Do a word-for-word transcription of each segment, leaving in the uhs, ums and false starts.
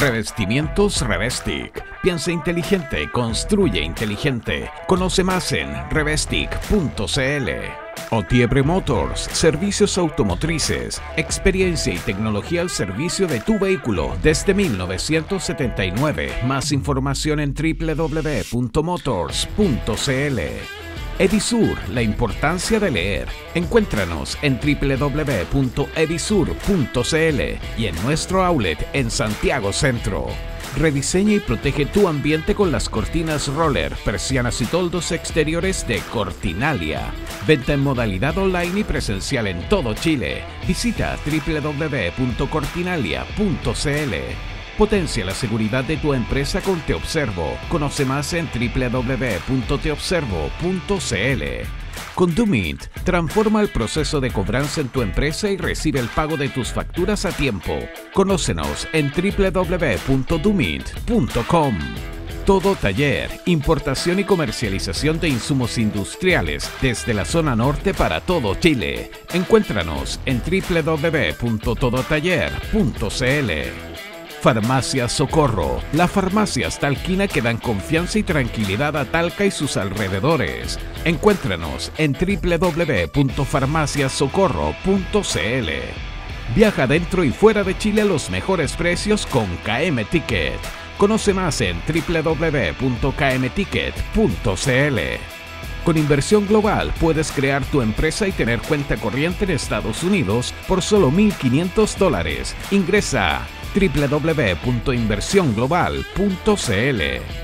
Revestimientos Revestic. Piensa inteligente, construye inteligente. Conoce más en revestic punto cl. Otiebre Motors, servicios automotrices, experiencia y tecnología al servicio de tu vehículo desde mil novecientos setenta y nueve. Más información en doble u doble u doble u punto motors punto cl. Edisur, la importancia de leer. Encuéntranos en doble u doble u doble u punto edisur punto cl y en nuestro outlet en Santiago Centro. Rediseña y protege tu ambiente con las cortinas roller, persianas y toldos exteriores de Cortinalia. Venta en modalidad online y presencial en todo Chile. Visita doble u doble u doble u punto cortinalia punto cl. Potencia la seguridad de tu empresa con Te Observo. Conoce más en doble u doble u doble u punto te observo punto cl. Con Dumint, transforma el proceso de cobranza en tu empresa y recibe el pago de tus facturas a tiempo. Conócenos en doble u doble u doble u punto dumint punto com. Todo Taller, importación y comercialización de insumos industriales desde la zona norte para todo Chile. Encuéntranos en doble u doble u doble u punto todo taller punto cl. Farmacia Socorro, la farmacias talquina que dan confianza y tranquilidad a Talca y sus alrededores. Encuéntranos en doble u doble u doble u punto farmacia socorro punto cl. Viaja dentro y fuera de Chile a los mejores precios con K M Ticket. Conoce más en doble u doble u doble u punto k m ticket punto cl. Con Inversión Global puedes crear tu empresa y tener cuenta corriente en Estados Unidos por solo mil quinientos dólares. Ingresa a doble u doble u doble u punto inversión global punto cl.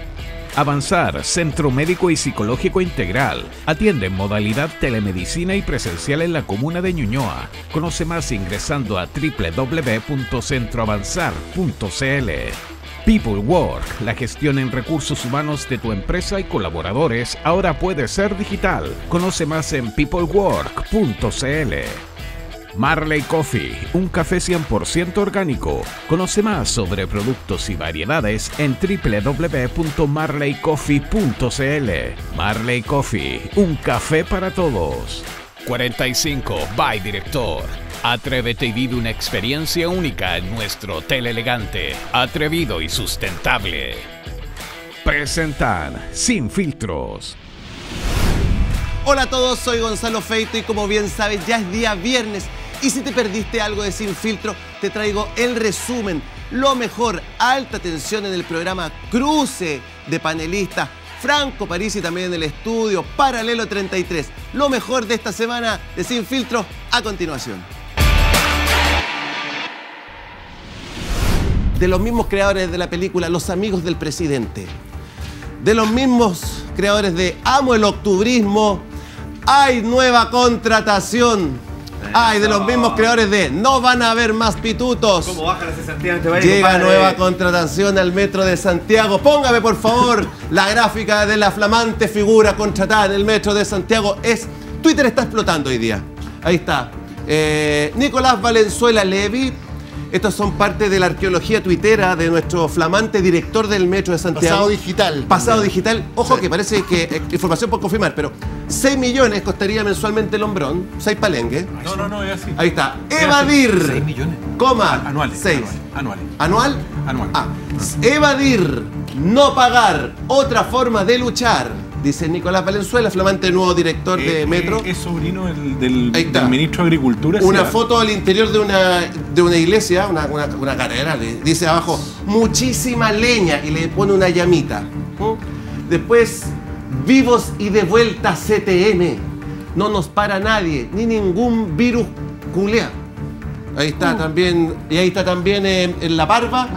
Avanzar, Centro Médico y Psicológico Integral. Atiende en modalidad telemedicina y presencial en la comuna de Ñuñoa. Conoce más ingresando a doble u doble u doble u punto centro avanzar punto cl. People Work, la gestión en recursos humanos de tu empresa y colaboradores ahora puede ser digital. Conoce más en people work punto cl. Marley Coffee, un café cien por ciento orgánico. Conoce más sobre productos y variedades en doble u doble u doble u punto marley coffee punto cl. Marley Coffee, un café para todos. cuarenta y cinco by Director. Atrévete y vive una experiencia única en nuestro hotel elegante, atrevido y sustentable. Presentan Sin Filtros. Hola a todos, soy Gonzalo Feito y como bien sabes ya es día viernes y si te perdiste algo de Sin Filtro te traigo el resumen, lo mejor, alta tensión en el programa, cruce de panelistas, Franco Parisi también en el estudio, Paralelo treinta y tres, lo mejor de esta semana de Sin Filtro a continuación. De los mismos creadores de la película Los Amigos del Presidente, de los mismos creadores de Amo el Octubrismo, hay nueva contratación. Ay, de los mismos creadores de No van a haber más pitutos. ¿Cómo baja la cesantía en este país, Llega compadre? nueva contratación al Metro de Santiago. Póngame, por favor, la gráfica de la flamante figura contratada en el Metro de Santiago. Es Twitter está explotando hoy día. Ahí está. Eh, Nicolás Valenzuela Levi. Estos son parte de la arqueología tuitera de nuestro flamante director del Metro de Santiago. Pasado digital. Pasado digital. Ojo Sí. que parece que, eh, información por confirmar, pero seis millones costaría mensualmente el hombrón, seis palenques. No, no, no, es así. Ahí está. Evadir. seis millones. Coma. Anuales. seis. Anuales. ¿Anual? Anual. Ah. Evadir. No pagar. Otra forma de luchar. Dice Nicolás Valenzuela, flamante nuevo director de Eh, Metro. eh, es sobrino del, del, Ahí está. del ministro de Agricultura. Una sí, foto al interior de una, de una iglesia, una, una, una catedral. Dice abajo, muchísima leña y le pone una llamita. ¿Mm? Después, vivos y de vuelta C T M. No nos para nadie, ni ningún virus culea. Ahí está también, y ahí está también eh, en la barba.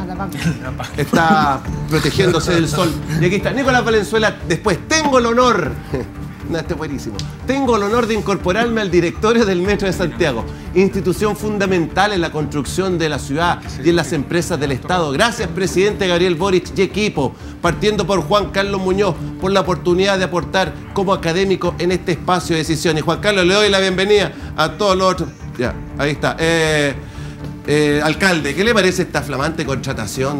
Está protegiéndose del sol. Y aquí está Nicolás Valenzuela. Después, tengo el honor. No, este es buenísimo. Tengo el honor de incorporarme al directorio del Metro de Santiago, institución fundamental en la construcción de la ciudad y en las empresas del Estado. Gracias, presidente Gabriel Boric y equipo, partiendo por Juan Carlos Muñoz, por la oportunidad de aportar como académico en este espacio de decisión. Y Juan Carlos, le doy la bienvenida a todos los otros. Ya, ahí está. Eh, eh, alcalde, ¿qué le parece esta flamante contratación?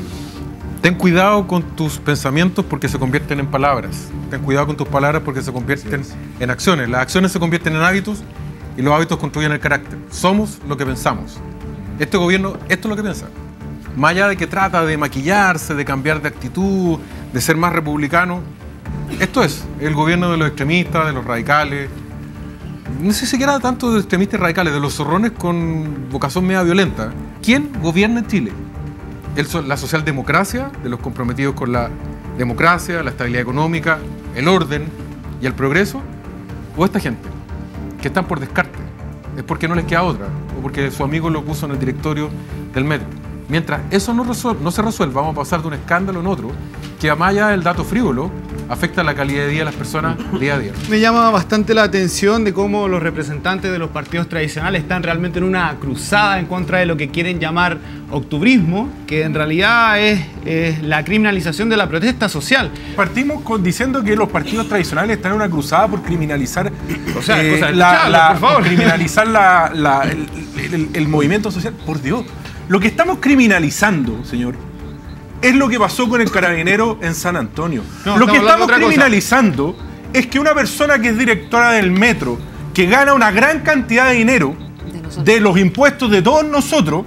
Ten cuidado con tus pensamientos porque se convierten en palabras. Ten cuidado con tus palabras porque se convierten en acciones. Las acciones se convierten en hábitos y los hábitos construyen el carácter. Somos lo que pensamos. Este gobierno, esto es lo que piensa. más allá de que trata de maquillarse, de cambiar de actitud, de ser más republicano, esto es el gobierno de los extremistas, de los radicales. No sé si siquiera tanto de extremistas y radicales, de los zorrones con vocación media violenta. ¿Quién gobierna en Chile? El, la socialdemocracia, de los comprometidos con la democracia, la estabilidad económica, el orden y el progreso, o esta gente que están por descarte, es porque no les queda otra, o porque su amigo lo puso en el directorio del metro. Mientras eso no, no se resuelva, vamos a pasar de un escándalo en otro, que más allá del dato frívolo, afecta la calidad de vida de las personas día a día. Me llama bastante la atención de cómo los representantes de los partidos tradicionales están realmente en una cruzada en contra de lo que quieren llamar octubrismo, que en realidad es, es la criminalización de la protesta social. Partimos con, diciendo que los partidos tradicionales están en una cruzada por criminalizar, o sea, eh, cosa de la, escucharlo, la, por favor. por criminalizar la, la, el, el, el movimiento social. Por Dios, lo que estamos criminalizando, señor, es lo que pasó con el carabinero en San Antonio. No, lo que estamos estamos criminalizando cosa. es que una persona que es directora del metro, que gana una gran cantidad de dinero de, de los impuestos de todos nosotros,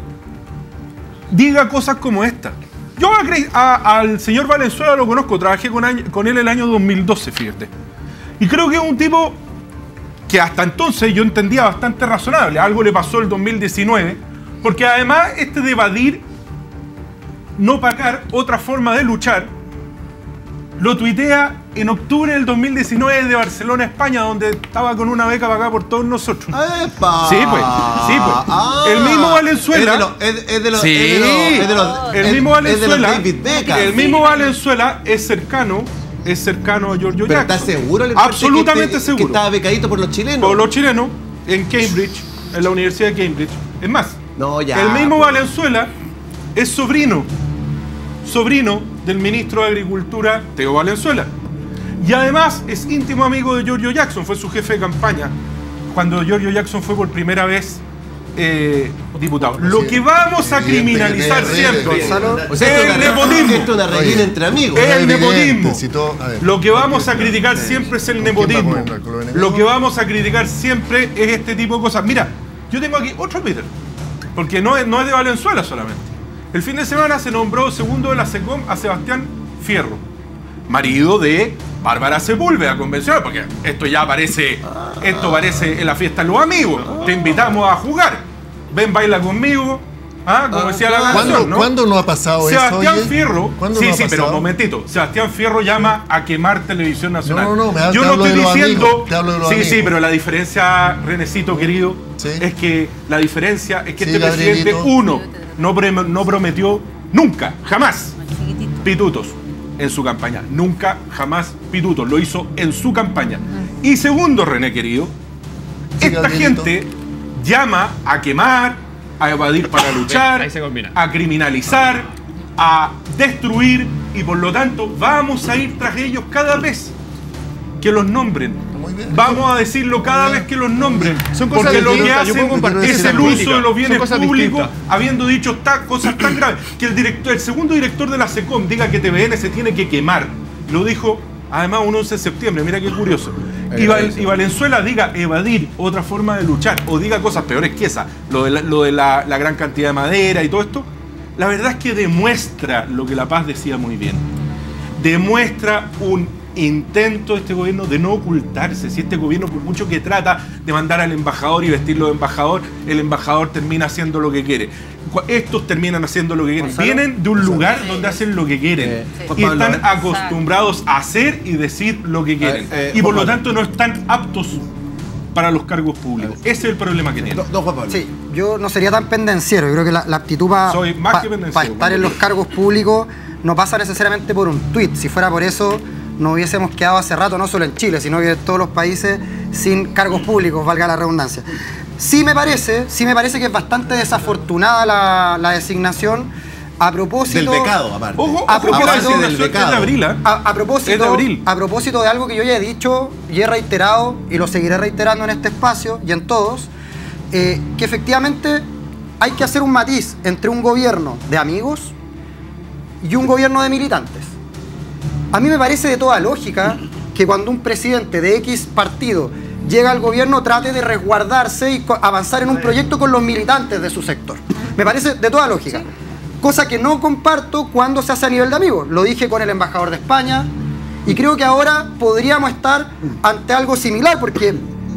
diga cosas como esta. Yo a, a, al señor Valenzuela lo conozco, trabajé con, año, con él el año dos mil doce, fíjate. Y creo que es un tipo que hasta entonces yo entendía bastante razonable. Algo le pasó el dos mil diecinueve, porque además este de evadir, no pagar, otra forma de luchar, lo tuitea en octubre del dos mil diecinueve de Barcelona, España, donde estaba con una beca pagada por todos nosotros. ¡Epa! Sí, pues, sí, pues. Ah, el mismo Valenzuela. Es de los. Sí, es de los, es de los, el es, mismo Valenzuela. Es de los David Beckham. El mismo Valenzuela es cercano, es cercano a Giorgio ¿Pero Jackson. estás seguro? Absolutamente que, seguro. Que estaba becadito por los chilenos. Por los chilenos, en Cambridge, en la Universidad de Cambridge. Es más, no, ya, el mismo pues. Valenzuela es sobrino. sobrino del ministro de Agricultura, Teo Valenzuela. Y además es íntimo amigo de Giorgio Jackson, fue su jefe de campaña cuando Giorgio Jackson fue por primera vez eh, diputado. Lo que vamos a criminalizar siempre o sea, es el nepotismo. Esto es una reguina entre amigos. Es el nepotismo. Ver, Lo que vamos a criticar siempre es el nepotismo. Lo que vamos a criticar siempre es este tipo de cosas. Mira, yo tengo aquí otro Twitter, porque no es, no es de Valenzuela solamente. El fin de semana se nombró segundo de la SECOM a Sebastián Fierro, marido de Bárbara Sepúlveda, convencional, porque esto ya parece, esto parece en la fiesta de los amigos. Te invitamos a jugar. Ven, baila conmigo. ¿Ah? Como decía la canción, ¿Cuándo, ¿no? ¿Cuándo no ha pasado Sebastián eso? Fierro. ¿Cuándo Sí, no ha sí, pero pasado? un momentito. Sebastián Fierro llama a quemar Televisión Nacional. No, no, no, me, Yo te no hablo estoy de los diciendo. amigos, te hablo de los sí, amigos. sí, pero la diferencia, Renecito querido, Sí. es que la diferencia es que Sí, este presidente, Gabrielito. uno, no, pre- no prometió nunca, jamás, pitutos en su campaña. Nunca, jamás pitutos. Lo hizo en su campaña. Y segundo, René querido, Sí, esta Gabrielito. gente llama a quemar, a evadir para luchar, Ahí se combina. a criminalizar, a destruir, y por lo tanto vamos a ir tras ellos cada vez que los nombren. Muy bien. Vamos a decirlo cada vez que los nombren. Son cosas porque lo que distintas, yo puedo hacen compartir es esa el crítica. uso de los Son bienes cosas públicos, distintas. habiendo dicho ta- cosas tan graves. Que el director, el segundo director de la SECOM diga que T V N se tiene que quemar. Lo dijo además un once de septiembre, mira qué curioso. Y, Val- y Valenzuela diga evadir, otra forma de luchar, o diga cosas peores que esa, lo de, la, lo de la, la gran cantidad de madera y todo esto. La verdad es que demuestra lo que La Paz decía muy bien. Demuestra un intento de este gobierno de no ocultarse. Si este gobierno, por mucho que trata de mandar al embajador y vestirlo de embajador, el embajador termina haciendo lo que quiere. Cu- Estos terminan haciendo lo que quieren. Gonzalo. Vienen de un lugar donde hacen lo que quieren. Sí. Y Juan Pablo, están acostumbrados a hacer y decir lo que quieren. Eh, eh, y por Juan lo Pablo. tanto no están aptos para los cargos públicos. Ese es el problema que tienen. Don don Juan Pablo. Sí, yo no sería tan pendenciero. Yo creo que la, la aptitud para Soy más que pendenciero, estar en los cargos públicos no pasa necesariamente por un tuit. Si fuera por eso, nos hubiésemos quedado hace rato, no solo en Chile, sino que en todos los países sin cargos públicos, valga la redundancia. Sí me parece, sí me parece que es bastante desafortunada la, la designación a propósito... Del becado, aparte. Ojo, A ojo, que la propósito designación del es de becado. abril, ¿ah? A, a Es de propósito, abril. a propósito de algo que yo ya he dicho y he reiterado y lo seguiré reiterando en este espacio y en todos, eh, que efectivamente hay que hacer un matiz entre un gobierno de amigos y un gobierno de militantes. A mí me parece de toda lógica que cuando un presidente de X partido llega al gobierno trate de resguardarse y co- avanzar en un proyecto con los militantes de su sector. Me parece de toda lógica. cosa que no comparto cuando se hace a nivel de amigos. Lo dije con el embajador de España y creo que ahora podríamos estar ante algo similar, porque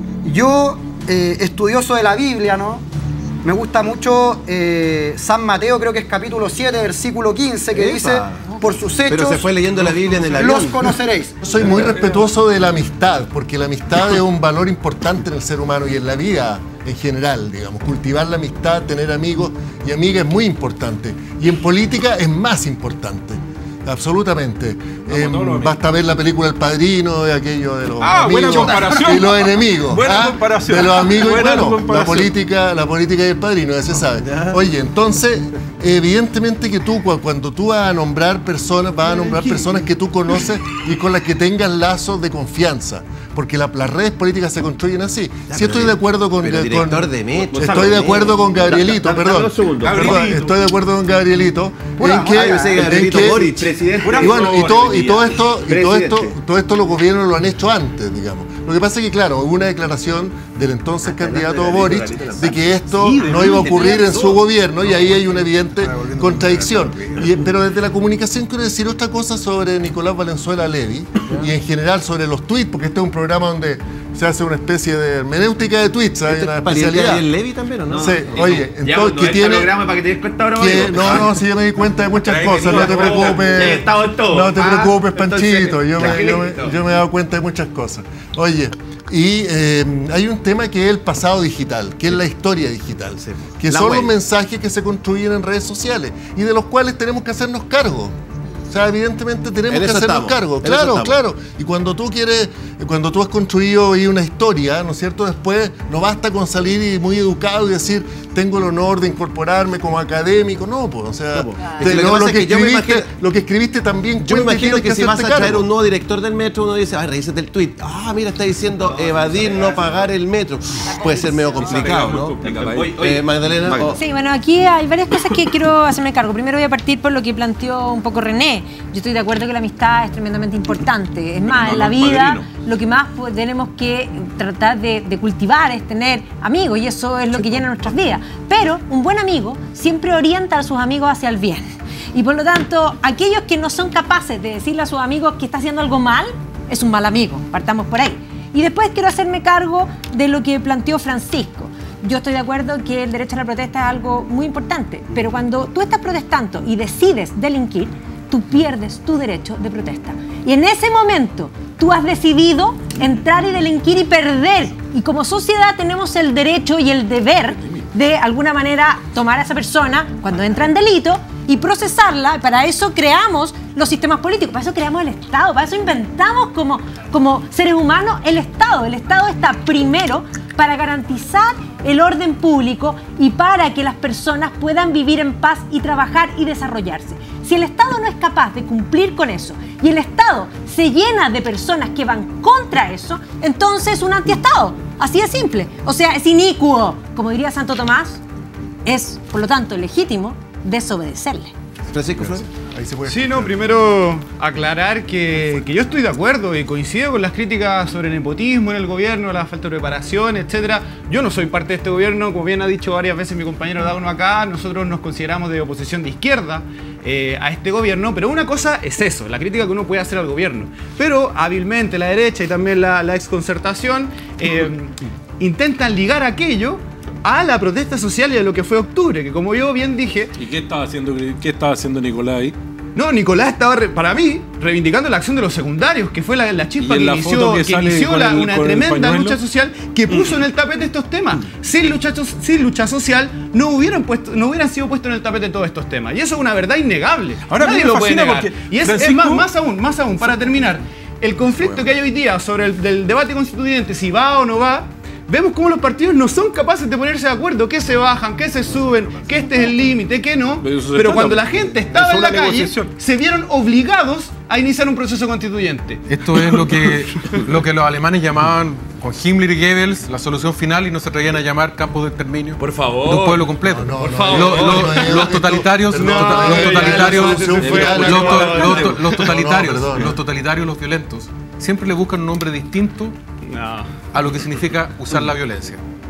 yo, eh, estudioso de la Biblia, ¿no? Me gusta mucho eh, San Mateo, creo que es capítulo siete, versículo quince, que Epa. dice, por sus hechos Pero se fue leyendo la Biblia en el los avión. conoceréis. Soy muy respetuoso de la amistad, porque la amistad es un valor importante en el ser humano y en la vida en general, digamos. Cultivar la amistad, tener amigos y amigas es muy importante. Y en política es más importante. Absolutamente. Eh, basta ver la película El Padrino, de aquello de los Ah, buena amigos comparación. y los enemigos. Buena ¿ah? comparación. De los amigos y Buena bueno, la comparación. política, la política y el Padrino, ya se sabe. Oye, entonces, evidentemente que tú, cu- cuando tú vas a nombrar personas, vas a nombrar personas que tú conoces y con las que tengas lazos de confianza. Porque la- las redes políticas se construyen así. Sí estoy de acuerdo con... Pero con- director de Metro. Estoy de acuerdo con Gabrielito, perdón. Perdón, Gabrielito. estoy de acuerdo con Gabrielito. En que, Ah, yo pensé que en Gabrielito que- Boric. y bueno, y todo, y todo esto, y todo esto, todo esto los gobiernos lo han hecho antes, digamos. Lo que pasa es que, claro, hubo una declaración del entonces candidato Boric de que esto no iba a ocurrir en su gobierno y ahí hay una evidente contradicción. Y, pero desde la comunicación quiero decir otra cosa sobre Nicolás Valenzuela Levy y en general sobre los tweets, porque este es un programa donde se hace una especie de hermenéutica de tweets, hay una especialidad. ¿El Levi también o no? Sí, oye, Ya, entonces, cuando que este tiene... programa para que te des cuenta ahora, Que- amigo. no, no, sí, yo me di cuenta de muchas Trae cosas, que no te diga, oh, preocupes. ya he estado en todo. No te Ah, preocupes, entonces, Panchito, yo me, yo, me, tranquilito. yo me he dado cuenta de muchas cosas. Oye, y eh, hay un tema que es el pasado digital, que es la historia digital, Sí. que La son web. los mensajes que se construyen en redes sociales y de los cuales tenemos que hacernos cargo. O sea, evidentemente tenemos En que eso hacernos estamos, cargo. en eso Claro, estamos. claro. Y cuando tú quieres, cuando tú has construido ahí una historia, ¿no es cierto? Después no basta con salir y muy educado y decir, tengo el honor de incorporarme como académico. No, pues, o sea, No, pues. te- Es que lo que no, pasa lo, es que que yo me escribiste, imagino- lo que escribiste también Yo me cuenta y imagino tienes que si vas a hacerte traer cargo. un nuevo director del metro, uno dice, ah, revísate el tweet. Ah, mira, está diciendo evadir, no pagar el metro. Puede ser medio complicado, ¿no? Eh, Magdalena, o- Sí, bueno, aquí hay varias cosas que quiero hacerme cargo. Primero voy a partir por lo que planteó un poco René. Yo estoy de acuerdo que la amistad es tremendamente importante. Es más, en la vida lo que más pues, tenemos que tratar de, de cultivar es tener amigos y eso es lo que llena nuestras vidas. Pero un buen amigo siempre orienta a sus amigos hacia el bien. Y por lo tanto, aquellos que no son capaces de decirle a sus amigos que está haciendo algo mal, es un mal amigo. Partamos por ahí. Y después quiero hacerme cargo de lo que planteó Francisco. Yo estoy de acuerdo que el derecho a la protesta es algo muy importante, pero cuando tú estás protestando y decides delinquir, tú pierdes tu derecho de protesta. Y en ese momento tú has decidido entrar y delinquir y perder. Y como sociedad tenemos el derecho y el deber de alguna manera tomar a esa persona cuando entra en delito y procesarla. Para eso creamos los sistemas políticos, para eso creamos el Estado, para eso inventamos como, como seres humanos el Estado. El Estado está primero para garantizar el orden público y para que las personas puedan vivir en paz y trabajar y desarrollarse. Si el Estado no es capaz de cumplir con eso y el Estado se llena de personas que van contra eso, entonces es un antiestado. Así de simple. O sea, es inicuo. Como diría Santo Tomás, es, por lo tanto, legítimo desobedecerle. Francisco Flores. Ahí se puede. Sí, no, primero aclarar que, que yo estoy de acuerdo y coincido con las críticas sobre el nepotismo en el gobierno, la falta de preparación, etcétera. Yo no soy parte de este gobierno, como bien ha dicho varias veces mi compañero Dauno acá, nosotros nos consideramos de oposición de izquierda eh, a este gobierno, pero una cosa es eso, la crítica que uno puede hacer al gobierno. Pero hábilmente la derecha y también la, la exconcertación eh, intentan ligar aquello a la protesta social y a lo que fue octubre, que como yo bien dije, ¿Y qué estaba haciendo, qué estaba haciendo Nicolás ahí? no, Nicolás estaba, re- para mí, reivindicando la acción de los secundarios, que fue la, la chispa ¿Y en que la inició, foto que que sale inició con la- el- una con el tremenda pañuelo? lucha social que puso en el tapete estos temas. Sin lucha, so- sin lucha social no hubieran, puesto, no hubieran sido puestos en el tapete todos estos temas. Y eso es una verdad innegable. Ahora Nadie me lo puede fascina negar. porque Y es, es Francisco- más, más aún, más aún, para terminar, el conflicto que hay hoy día sobre el del debate constituyente, si va o no va, vemos cómo los partidos no son capaces de ponerse de acuerdo, que se bajan, que se suben, que este es el límite, que no. Pero eso se Pero trata, cuando la porque gente es estaba en una la calle, negociación. se vieron obligados a iniciar un proceso constituyente. Esto es lo que, lo que los alemanes llamaban con Himmler y Goebbels la solución final y no se atrevían a llamar campos de exterminio Por de favor. un pueblo completo. No, no, Por no, favor. Lo- lo- no, no, los esto- totalitarios, perdón, los, tota- no, los ya, ya, totalitarios, la solución los, fue la- los- la- los- la- los totalitarios, no, perdón. los totalitarios, los violentos, siempre le buscan un nombre distinto No. a lo que significa usar la violencia.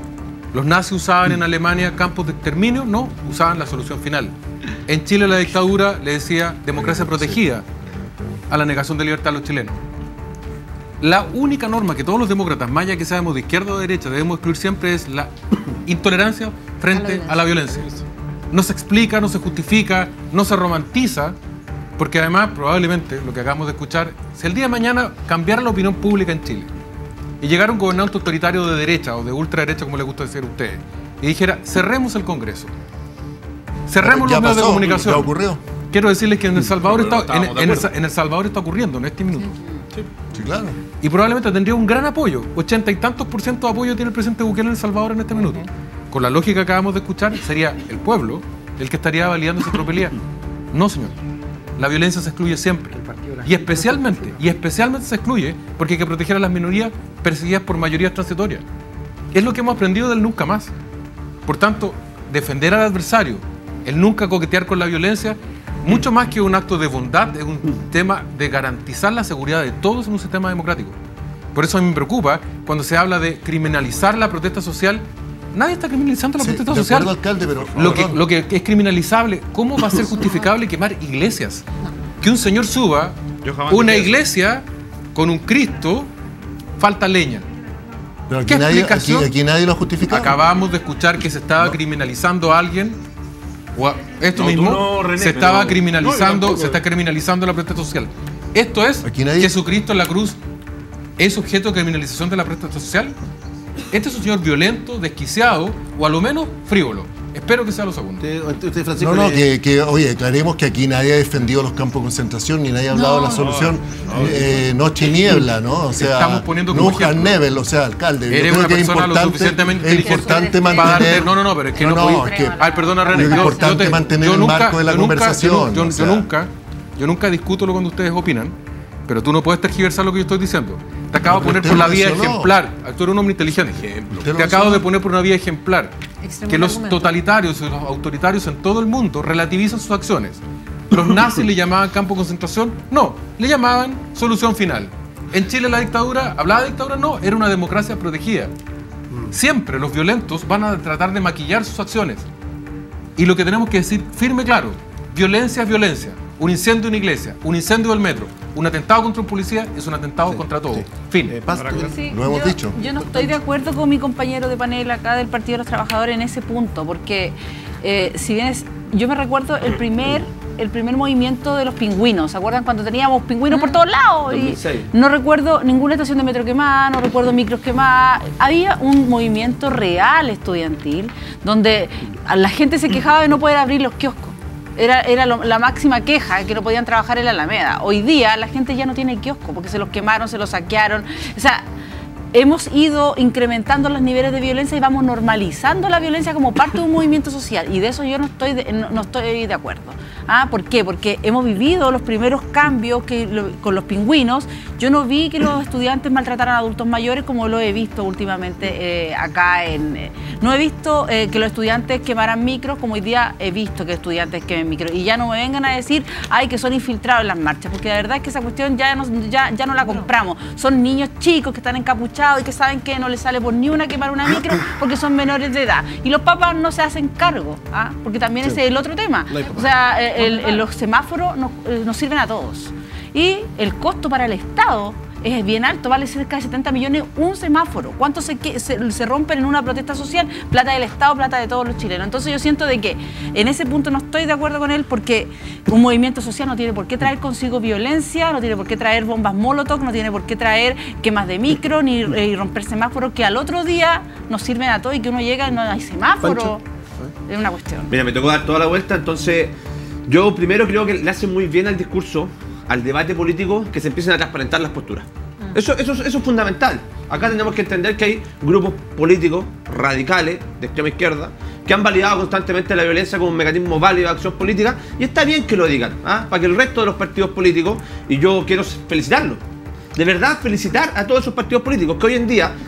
Los nazis usaban en Alemania campos de exterminio, no, usaban la solución final. En Chile la dictadura le decía democracia protegida a la negación de libertad a los chilenos. La única norma que todos los demócratas, más allá que seamos de izquierda o de derecha, debemos excluir siempre es la intolerancia frente a la violencia. No se explica, no se justifica, no se romantiza, porque además probablemente lo que acabamos de escuchar, si el día de mañana cambiara la opinión pública en Chile y llegara un gobernante autoritario de derecha o de ultraderecha, como les gusta decir a ustedes, y dijera, cerremos el Congreso, cerremos los medios de comunicación. Ya ocurrió. Quiero decirles que en El Salvador está, en, en el, en El Salvador está ocurriendo en este minuto. Sí, sí, claro. Y probablemente tendría un gran apoyo. Ochenta y tantos por ciento de apoyo tiene el presidente Bukele en El Salvador en este minuto. Con la lógica que acabamos de escuchar, sería el pueblo el que estaría validando esa tropelía. No, señor. La violencia se excluye siempre. Y especialmente, y especialmente se excluye porque hay que proteger a las minorías perseguidas por mayorías transitorias. Es lo que hemos aprendido del nunca más. Por tanto, defender al adversario, el nunca coquetear con la violencia, mucho más que un acto de bondad, es un tema de garantizar la seguridad de todos en un sistema democrático. Por eso a mí me preocupa cuando se habla de criminalizar la protesta social. Nadie está criminalizando la Sí, protesta de social. acuerdo, alcalde, pero- lo, que, perdón. lo que es criminalizable, ¿cómo va a ser justificable quemar iglesias? Que un señor suba Yo jamás una dije eso. iglesia con un Cristo, falta leña. Pero aquí ¿Qué nadie, aquí, explicación? aquí nadie lo ha justificado. Acabamos de escuchar que se estaba criminalizando a alguien, o a- esto No, tú mismo, no, René, se estaba pero- criminalizando, no, yo tampoco. se está criminalizando la protesta social. Esto es Aquí nadie- Jesucristo en la cruz es objeto de criminalización de la protesta social. Este es un señor violento, desquiciado o a lo menos frívolo. Espero que sea lo segundo. Usted, usted, Francisco, No, no, le- que, que, oye, aclaremos que aquí nadie ha defendido los campos de concentración ni nadie ha hablado de la solución eh, noche y niebla, ¿no? O sea, Estamos poniendo no como ejemplo. Nevel, o sea, alcalde. yo Eres creo una que es persona lo importante, suficientemente es inteligente importante para mantener. darte- no, no, no, pero es que no, no, podía- es que- Ay, perdona, René. Es yo- importante yo te- mantener yo el nunca- marco de la yo nunca- conversación, Yo, yo- o yo sea. nunca, yo nunca discuto lo cuando ustedes opinan, pero tú no puedes tergiversar lo que yo estoy diciendo. Te acabo de pero poner usted por lo la vía mencionó. ejemplar. Tú eres un hombre inteligente. Usted lo Te acabo mencionó. de poner por una vía ejemplar. Extremo Que los argumento. totalitarios y los autoritarios en todo el mundo relativizan sus acciones. ¿Los nazis le llamaban campo de concentración? No, le llamaban solución final. En Chile la dictadura, ¿hablaba de dictadura? No, era una democracia protegida. Siempre los violentos van a tratar de maquillar sus acciones. Y lo que tenemos que decir firme y claro, violencia es violencia. Un incendio en una iglesia, un incendio del metro, un atentado contra un policía es un atentado contra todo. Fin. eh, Paz, tú- Sí, Lo hemos yo, dicho. Yo no estoy de acuerdo con mi compañero de panel acá del Partido de los Trabajadores en ese punto, porque eh, si bien es, yo me recuerdo el primer, el primer movimiento de los pingüinos, ¿se acuerdan cuando teníamos pingüinos por todos lados? Y dos mil seis. no recuerdo ninguna estación de metro quemada, no recuerdo micros quemadas. Había un movimiento real estudiantil donde la gente se quejaba de no poder abrir los kioscos. Era, era lo- la máxima queja, que no podían trabajar en la Alameda. Hoy día la gente ya no tiene kiosco porque se los quemaron, se los saquearon. O sea, hemos ido incrementando los niveles de violencia y vamos normalizando la violencia como parte de un movimiento social. Y de eso yo no estoy de, no, no estoy de acuerdo. ¿Ah? ¿Por qué? Porque hemos vivido los primeros cambios que, lo- con los pingüinos. Yo no vi que los estudiantes maltrataran a adultos mayores como lo he visto últimamente eh, acá en... eh, no he visto eh, que los estudiantes quemaran micros como hoy día he visto que estudiantes quemen micros. Y ya no me vengan a decir, ay, que son infiltrados en las marchas, porque la verdad es que esa cuestión ya no, ya, ya no la compramos. Son niños chicos que están encapuchados y que saben que no les sale por ni una quemar una micro porque son menores de edad. Y los papás no se hacen cargo, ¿ah? Porque también ese es el otro tema. O sea, el- el- los semáforos nos, eh, nos sirven a todos. Y el costo para el Estado es bien alto, vale cerca de setenta millones un semáforo. ¿Cuánto se, que- se, se rompen en una protesta social? Plata del Estado, plata de todos los chilenos. Entonces yo siento de que en ese punto no estoy de acuerdo con él porque un movimiento social no tiene por qué traer consigo violencia, no tiene por qué traer bombas molotov, no tiene por qué traer quemas de micro ni eh, y romper semáforos que al otro día nos sirven a todos y que uno llega y no hay semáforo. Pancho. Es una cuestión. Mira, me tocó dar toda la vuelta, entonces yo primero creo que le hace muy bien al discurso, al debate político, que se empiecen a transparentar las posturas. Eso, eso, eso es fundamental. Acá tenemos que entender que hay grupos políticos radicales, de extrema izquierda, que han validado constantemente la violencia como un mecanismo válido de acción política, y está bien que lo digan, ¿ah? Para que el resto de los partidos políticos, y yo quiero felicitarlos, de verdad felicitar a todos esos partidos políticos que hoy en día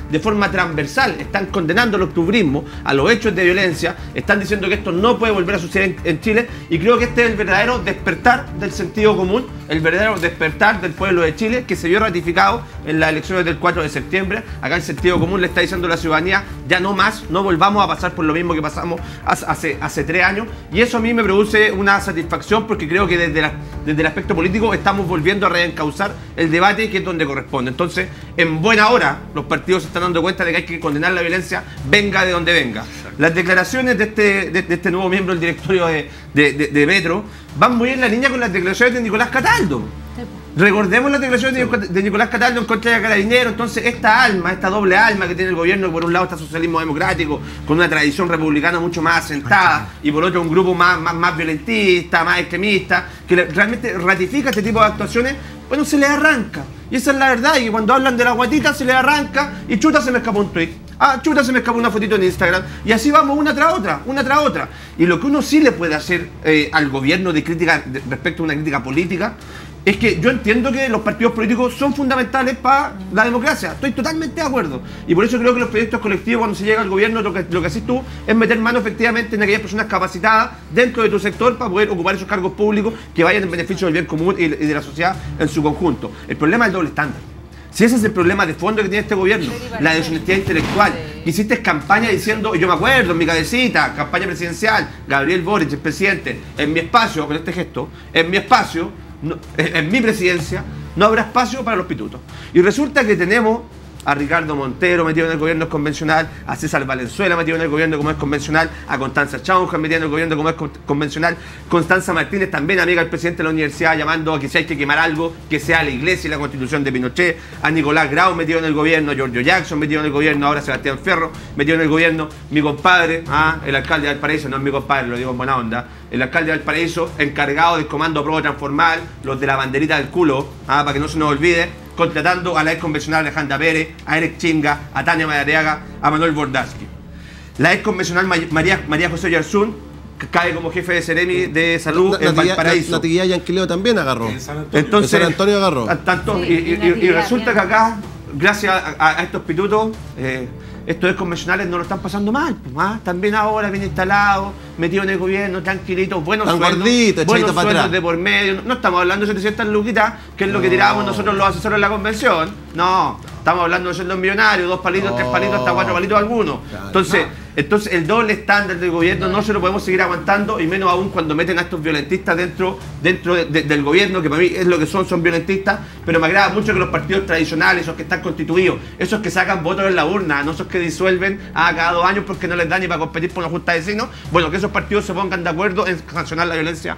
de forma transversal están condenando el octubrismo, a los hechos de violencia, están diciendo que esto no puede volver a suceder en, en Chile, y creo que este es el verdadero despertar del sentido común, el verdadero despertar del pueblo de Chile, que se vio ratificado en las elecciones del cuatro de septiembre. Acá el sentido común le está diciendo a la ciudadanía, ya no más, no volvamos a pasar por lo mismo que pasamos hace, hace tres años, y eso a mí me produce una satisfacción, porque creo que desde, la, desde el aspecto político estamos volviendo a reencauzar el debate, que es donde corresponde. Entonces, en buena hora, los partidos se están dando cuenta de que hay que condenar la violencia, venga de donde venga. Las declaraciones de este, de, de este nuevo miembro del directorio de, de, de, de Metro van muy en la línea con las declaraciones de Nicolás Cataldo. Recordemos las declaraciones de, de Nicolás Cataldo en contra de Carabineros. Entonces, esta alma, esta doble alma que tiene el gobierno, que por un lado está socialismo democrático, con una tradición republicana mucho más asentada, y por otro un grupo más, más, más violentista, más extremista, que realmente ratifica este tipo de actuaciones, bueno, se le arranca. Y esa es la verdad, y cuando hablan de la guatita se le arranca, y chuta, se me escapó un tweet. Ah, chuta, se me escapó una fotito en Instagram. Y así vamos una tras otra, una tras otra. Y lo que uno sí le puede hacer eh, al gobierno de crítica, de, respecto a una crítica política, es que yo entiendo que los partidos políticos son fundamentales para la democracia. Estoy totalmente de acuerdo. Y por eso creo que los proyectos colectivos, cuando se llega al gobierno, lo que, lo que haces tú es meter mano efectivamente en aquellas personas capacitadas dentro de tu sector para poder ocupar esos cargos públicos que vayan en beneficio del bien común y de la sociedad en su conjunto. El problema es el doble estándar. Si ese es el problema de fondo que tiene este gobierno, la deshonestidad intelectual. Hiciste campaña diciendo, yo me acuerdo en mi cabecita, campaña presidencial, Gabriel Boric, el presidente, en mi espacio, con este gesto, en mi espacio, no, en mi presidencia, no habrá espacio para los pitutos. Y resulta que tenemos a Ricardo Montero metido en el gobierno convencional, a César Valenzuela metido en el gobierno como es convencional, a Constanza Chauja metido en el gobierno como es convencional, Constanza Martínez también amiga del presidente de la universidad, llamando a que si hay que quemar algo, que sea la iglesia y la constitución de Pinochet, a Nicolás Grau metido en el gobierno, a Giorgio Jackson metido en el gobierno, ahora Sebastián Ferro metido en el gobierno, mi compadre, ah, el alcalde de Valparaíso, no es mi compadre, lo digo en buena onda, el alcalde de Valparaíso encargado del comando Pro Transformal, los de la banderita del culo, ah, para que no se nos olvide, contratando a la ex convencional Alejandra Pérez, a Eric Chinga, a Tania Madariaga, a Manuel Bordaski. La ex convencional María, María José Yarzún cae como jefe de Seremi de Salud en Valparaíso. Natividad Yanquileo también agarró. En San Antonio. Entonces, en San Antonio agarró. Tanto, sí, y, y, y resulta que acá, gracias a, a estos pitutos, eh, estos ex convencionales no lo están pasando mal. ¿Ah? También ahora bien instalados, metidos en el gobierno, tranquilitos, buenos Tan sueldos, gordito, buenos para sueldos atrás. de por medio. No, no estamos hablando de setecientas luquitas, que es lo que tirábamos nosotros los asesores en la convención. No, estamos hablando de sueldos millonarios, dos palitos, oh, tres palitos, hasta cuatro palitos algunos. Entonces, entonces el doble estándar del gobierno no se lo podemos seguir aguantando, y menos aún cuando meten a estos violentistas dentro, dentro de, de, del gobierno, que para mí es lo que son, son violentistas, pero me agrada mucho que los partidos tradicionales, esos que están constituidos, esos que sacan votos en la urna, no esos que disuelven a cada dos años porque no les da ni para competir por una junta de vecinos, bueno, que esos partidos se pongan de acuerdo en sancionar la violencia.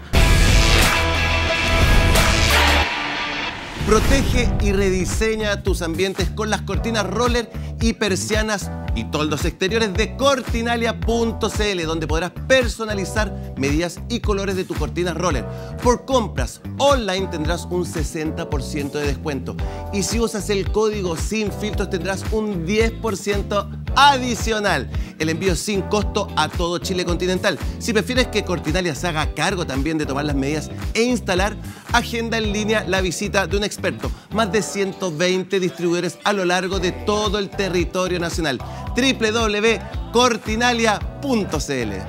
Protege y rediseña tus ambientes con las cortinas roller y persianas y toldos exteriores de Cortinalia punto c l, donde podrás personalizar medidas y colores de tu cortina roller. Por compras online tendrás un sesenta por ciento de descuento, y si usas el código sin filtros tendrás un diez por ciento adicional. El envío sin costo a todo Chile continental. Si prefieres que Cortinalia se haga cargo también de tomar las medidas e instalar, agenda en línea la visita de un experto. Más de ciento veinte distribuidores a lo largo de todo el territorio nacional. doble u doble u doble u punto cortinalia punto c l.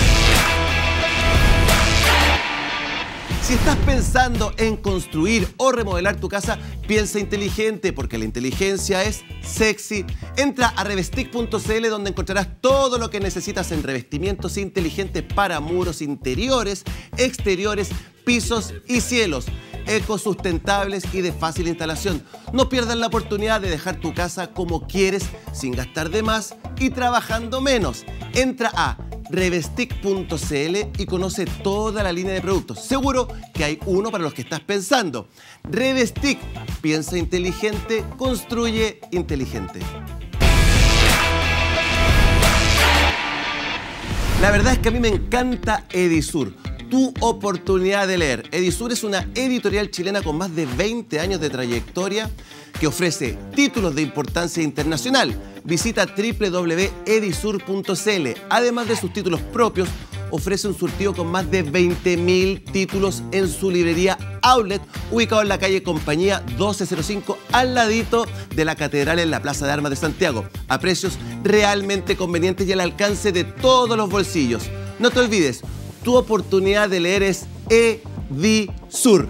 Si estás pensando en construir o remodelar tu casa, piensa inteligente, porque la inteligencia es sexy. Entra a revestic punto c l, donde encontrarás todo lo que necesitas en revestimientos inteligentes para muros interiores, exteriores, pisos y cielos, ecosustentables y de fácil instalación. No pierdas la oportunidad de dejar tu casa como quieres, sin gastar de más y trabajando menos. Entra a revestic punto c l y conoce toda la línea de productos. Seguro que hay uno para los que estás pensando. Revestic, piensa inteligente, construye inteligente. La verdad es que a mí me encanta Edisur, tu oportunidad de leer. Edisur es una editorial chilena con más de veinte años de trayectoria que ofrece títulos de importancia internacional. Visita doble u doble u doble u punto edisur punto c l. Además de sus títulos propios, ofrece un surtido con más de veinte mil títulos en su librería Outlet, ubicado en la calle Compañía doce cero cinco, al ladito de la Catedral en la Plaza de Armas de Santiago, a precios realmente convenientes y al alcance de todos los bolsillos. No te olvides, tu oportunidad de leer es Edisur.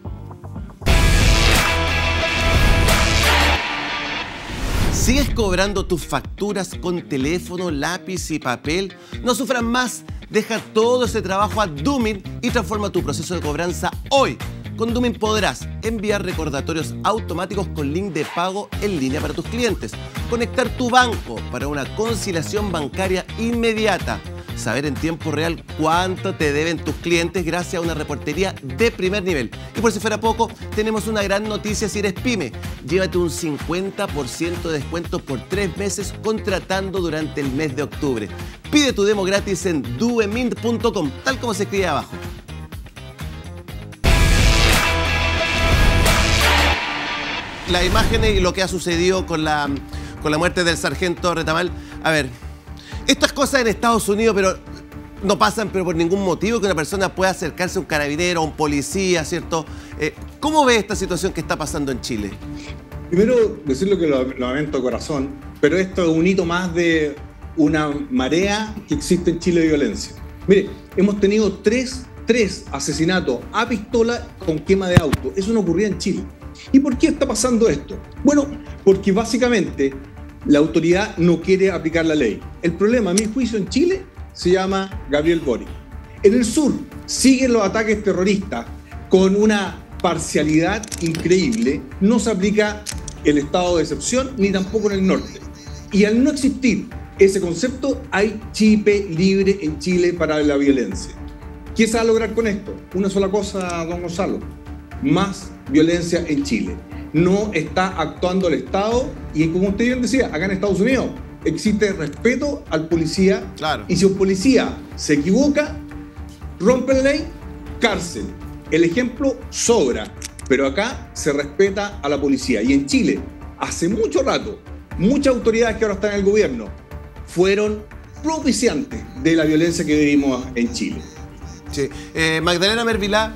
¿Sigues cobrando tus facturas con teléfono, lápiz y papel? No sufras más. Deja todo ese trabajo a Doomin y transforma tu proceso de cobranza hoy. Con Doomin podrás enviar recordatorios automáticos con link de pago en línea para tus clientes, conectar tu banco para una conciliación bancaria inmediata, saber en tiempo real cuánto te deben tus clientes gracias a una reportería de primer nivel. Y por si fuera poco, tenemos una gran noticia si eres pyme. Llévate un cincuenta por ciento de descuento por tres meses contratando durante el mes de octubre. Pide tu demo gratis en doemint punto com, tal como se escribe abajo. Las imágenes y lo que ha sucedido con la, con la muerte del sargento Retamal. A ver, estas cosas en Estados Unidos, pero no pasan pero por ningún motivo que una persona pueda acercarse a un carabinero, a un policía, ¿cierto? Eh, ¿Cómo ves esta situación que está pasando en Chile? Primero, decirlo que lo, lo lamento de corazón, pero esto es un hito más de una marea que existe en Chile de violencia. Mire, hemos tenido tres, tres asesinatos a pistola con quema de auto. Eso no ocurría en Chile. ¿Y por qué está pasando esto? Bueno, porque básicamente la autoridad no quiere aplicar la ley. El problema, a mi juicio, en Chile se llama Gabriel Boric. En el sur siguen los ataques terroristas con una parcialidad increíble. No se aplica el estado de excepción ni tampoco en el norte. Y al no existir ese concepto, hay chipe libre en Chile para la violencia. ¿Qué se va a lograr con esto? Una sola cosa, don Gonzalo. Más violencia en Chile. No está actuando el Estado y, como usted bien decía, acá en Estados Unidos existe respeto al policía. Claro. Y si un policía se equivoca, rompe la ley, cárcel. El ejemplo sobra, pero acá se respeta a la policía. Y en Chile, hace mucho rato, muchas autoridades que ahora están en el gobierno fueron propiciantes de la violencia que vivimos en Chile. Sí. Eh, Magdalena Mervilá,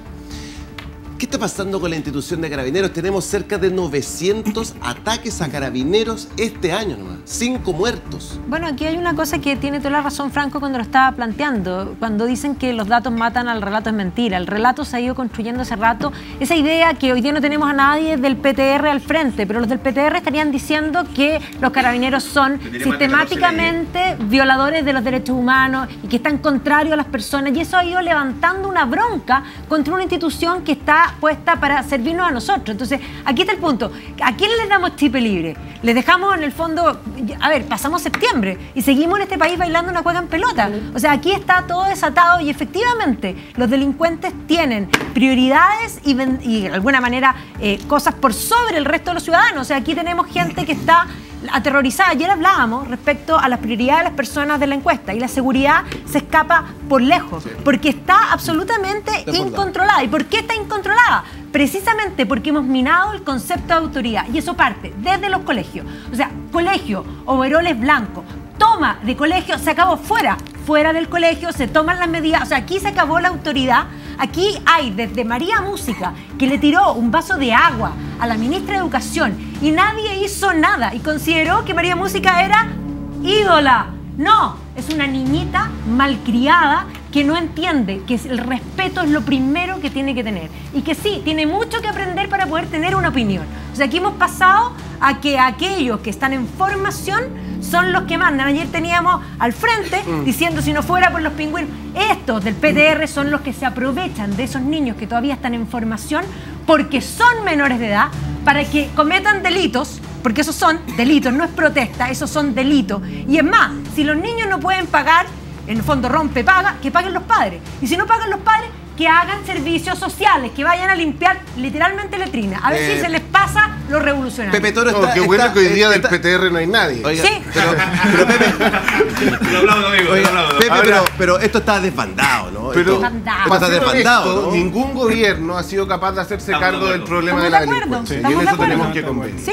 ¿qué está pasando con la institución de Carabineros? Tenemos cerca de novecientos ataques a Carabineros este año nomás. Cinco muertos. Bueno, aquí hay una cosa que tiene toda la razón Franco cuando lo estaba planteando. Cuando dicen que los datos matan al relato es mentira. El relato se ha ido construyendo hace rato. Esa idea que hoy día no tenemos a nadie del P T R al frente, pero los del P T R estarían diciendo que los Carabineros son sistemáticamente violadores de los derechos humanos y que están contrarios a las personas. Y eso ha ido levantando una bronca contra una institución que está puesta para servirnos a nosotros. Entonces, aquí está el punto. ¿A quién les damos chipe libre? Les dejamos en el fondo, a ver, pasamos septiembre y seguimos en este país bailando una cueca en pelota. O sea, aquí está todo desatado y efectivamente los delincuentes tienen prioridades y, y de alguna manera eh, cosas por sobre el resto de los ciudadanos. O sea, aquí tenemos gente que está aterrorizada. Ayer hablábamos respecto a las prioridades de las personas de la encuesta y la seguridad se escapa por lejos, sí, porque está absolutamente incontrolada. ¿Y por qué está incontrolada? Precisamente porque hemos minado el concepto de autoridad y eso parte desde los colegios. O sea, colegio, overoles blancos, toma de colegio, se acabó fuera, fuera del colegio, se toman las medidas, o sea, aquí se acabó la autoridad. Aquí hay desde María Música, que le tiró un vaso de agua a la ministra de Educación y nadie hizo nada y consideró que María Música era ídola. No, es una niñita malcriada que no entiende que el respeto es lo primero que tiene que tener y que sí, tiene mucho que aprender para poder tener una opinión. O sea, aquí hemos pasado a que aquellos que están en formación son los que mandan. Ayer teníamos al frente diciendo si no fuera por los pingüinos. Estos del P T R son los que se aprovechan de esos niños que todavía están en formación porque son menores de edad para que cometan delitos, porque esos son delitos, no es protesta, esos son delitos. Y es más, si los niños no pueden pagar, en el fondo rompe, paga, que paguen los padres. Y si no pagan los padres, que hagan servicios sociales, que vayan a limpiar literalmente letrinas. A ver eh, si se les pasa lo revolucionario. Pepe Toro no, está... qué bueno está, que hoy día está, del P T R no hay nadie. Oiga, sí. Pero, pero Pepe... Lo aplaudo, amigo, oiga, lo aplaudo. Pepe, Ahora, pero, pero esto está desbandado, ¿no? Pero, esto, desbandado. esto está desbandado, esto, ¿no? Ningún gobierno ha sido capaz de hacerse Estamos cargo de del acuerdo. problema Estamos de la de acuerdo, delincuencia. Y estamos en de eso tenemos acuerdo. que convenir. Sí.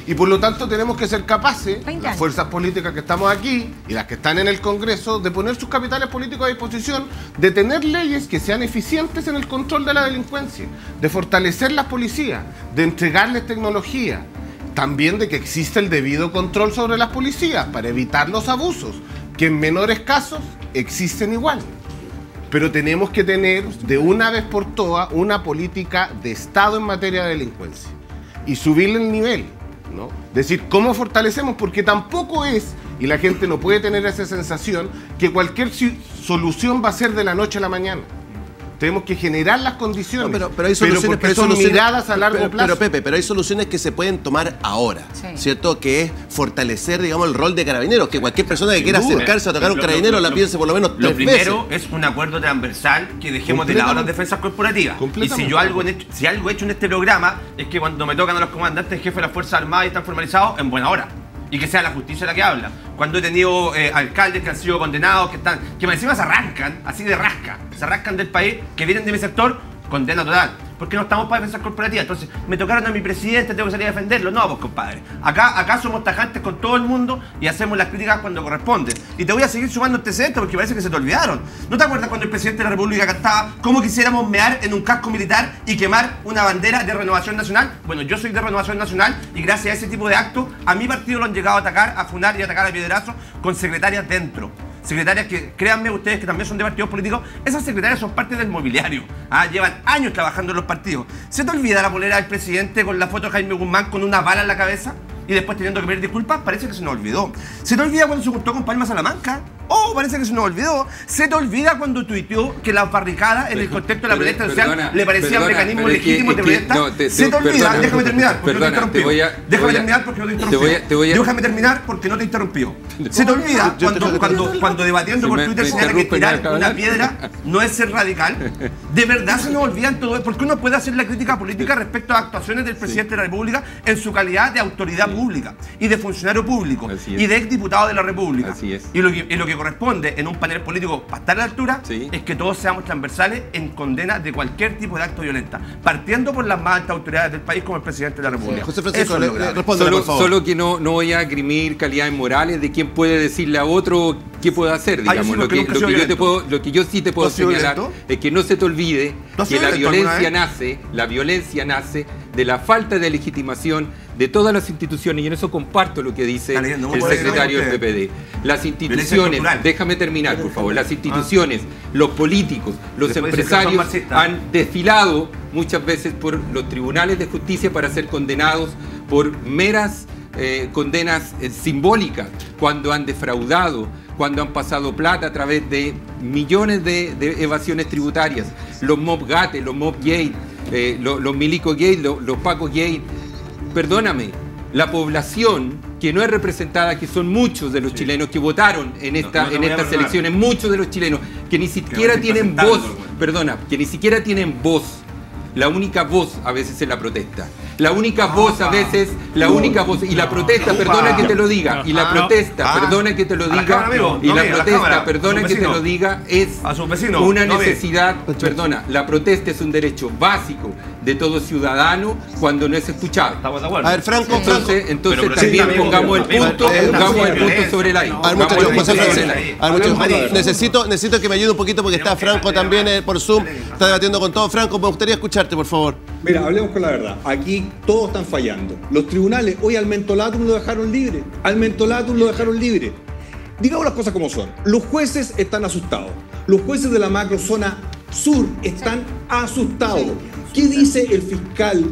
Y por lo tanto tenemos que ser capaces, veinte las años. fuerzas políticas que estamos aquí y las que están en el Congreso, de poner sus capitales políticos a disposición, de tener leyes que sean eficientes en el control de la delincuencia, de fortalecer las policías, de entregarles tecnología, también de que exista el debido control sobre las policías para evitar los abusos, que en menores casos existen igual. Pero tenemos que tener de una vez por todas una política de Estado en materia de delincuencia y subirle el nivel, ¿no? Decir, ¿cómo fortalecemos? Porque tampoco es, y la gente no puede tener esa sensación, que cualquier solución va a ser de la noche a la mañana. Tenemos que generar las condiciones, no, pero, pero hay soluciones, pero porque pero hay son soluciones, miradas a largo pero, plazo. Pero Pepe, pero hay soluciones que se pueden tomar ahora, Sí. ¿cierto? Que es fortalecer, digamos, el rol de carabineros, que cualquier persona que Sin quiera duda. acercarse a tocar a un Lo- carabinero lo- la lo- piense por lo menos Lo tres primero veces. es un acuerdo transversal que dejemos de lado las defensas corporativas. Y si yo algo, en hecho, si algo he hecho en este programa es que cuando me tocan a los comandantes jefes de las Fuerzas Armadas y están formalizados, en buena hora. Y que sea la justicia la que habla. Cuando he tenido eh, alcaldes que han sido condenados, que están, que encima se arrancan, así de rasca, se arrancan del país, que vienen de mi sector, condena total. Porque no estamos para defensas corporativas. Entonces, me tocaron a mi presidente, tengo que salir a defenderlo. No, pues compadre. Acá, acá somos tajantes con todo el mundo y hacemos las críticas cuando corresponde. Y te voy a seguir sumando antecedentes porque parece que se te olvidaron. ¿No te acuerdas cuando el presidente de la República cantaba cómo quisiéramos mear en un casco militar y quemar una bandera de Renovación Nacional? Bueno, yo soy de Renovación Nacional y gracias a ese tipo de actos, a mi partido lo han llegado a atacar, a funar y a atacar a piedrazos con secretarias dentro. Secretarias que, créanme ustedes que también son de partidos políticos, esas secretarias son parte del mobiliario. ¿Ah? Llevan años trabajando en los partidos. ¿Se te olvida la polera del presidente con la foto de Jaime Guzmán con una bala en la cabeza? Y después teniendo que pedir disculpas, parece que se nos olvidó. ¿Se te olvida cuando se juntó con Palma Salamanca? Oh, parece que se nos olvidó. ¿Se te olvida cuando tuiteó que las barricadas en el contexto de la protesta social le parecían mecanismos legítimos de protesta? No, te, ¿Se te olvida? perdona, déjame terminar, porque perdona, no te te voy interrumpí. a, te Déjame voy a, terminar porque no te interrumpí. te voy a, te voy a, Déjame terminar porque no te interrumpió. ¿Se te olvida Yo te- cuando, cuando, cuando debatiendo Si por me- Twitter me señala que interrumpen, tirar acabo de una hablar. piedra no es ser radical? De verdad se nos olvidan todo eso. Porque uno puede hacer la crítica política respecto a actuaciones del presidente de la República en su calidad de autoridad pública y de funcionario público Así es. y de exdiputado de la República. Así es. Y lo que, y lo que corresponde en un panel político para estar a la altura Sí. es que todos seamos transversales en condena de cualquier tipo de acto violenta, partiendo por las más altas autoridades del país como el presidente de la República. José Francisco, Eso es le- lo le grave. responde, Solo, por favor. solo que no, no voy a agrimir calidades morales de quién puede decirle a otro qué puede hacer, Ah, yo digamos. sí, lo, porque que, nunca he lo, sido que yo te violento. puedo, lo que yo sí te ¿Tú puedo has sido señalar violento? es que no se te olvide ¿Tú has que sido la violento alguna violencia vez? nace, la violencia nace de la falta de legitimación de todas las instituciones, y en eso comparto lo que dice Está leyendo muy el bueno, secretario del usted. P P D. Las Violencia instituciones, estructural. déjame terminar, por favor, las instituciones, los políticos, los Después dice que son empresarios marxistas. han desfilado muchas veces por los tribunales de justicia para ser condenados por meras eh, condenas eh, simbólicas, cuando han defraudado, cuando han pasado plata a través de millones de, de evasiones tributarias, los mob gate, los mob gate, eh, los, los milico gate, los, los paco gate. Perdóname, la población que no es representada, que son muchos de los chilenos que votaron en, esta, no te en voy a estas perdonar. elecciones, muchos de los chilenos que ni siquiera me tienen estoy voz, presentando, güey. perdona, que ni siquiera tienen voz. La única voz a veces es la protesta. La única voz a veces, la única voz, y la protesta, perdona que te lo diga, y la Ah, protesta, ah. perdona que te lo A la diga, cámara, amigo, y no la mire, a la protesta, cámara, perdona a su que te vecino. lo diga, es A su vecino, una no ve. necesidad, perdona, la protesta es un derecho básico de todo ciudadano cuando no es escuchado. Estamos de acuerdo. A ver, Franco, Entonces, entonces Pero, pero también sí, amigo, pongamos el amigo, punto, amigo, pongamos el amigo, punto sobre la I. A ver, Pongamos muchachos, el José punto sobre Francisco. la I. A ver, muchachos, María. necesito, necesito que me ayude un poquito porque está Franco también eh, por Zoom. Está debatiendo con todo. Franco, me gustaría escucharte, por favor. Mira, hablemos con la verdad. Aquí todos están fallando. Los tribunales, hoy al Mentolatum lo dejaron libre. Al Mentolatum lo dejaron libre. Digamos las cosas como son. Los jueces están asustados. Los jueces de la macrozona sur están asustados. ¿Qué dice el fiscal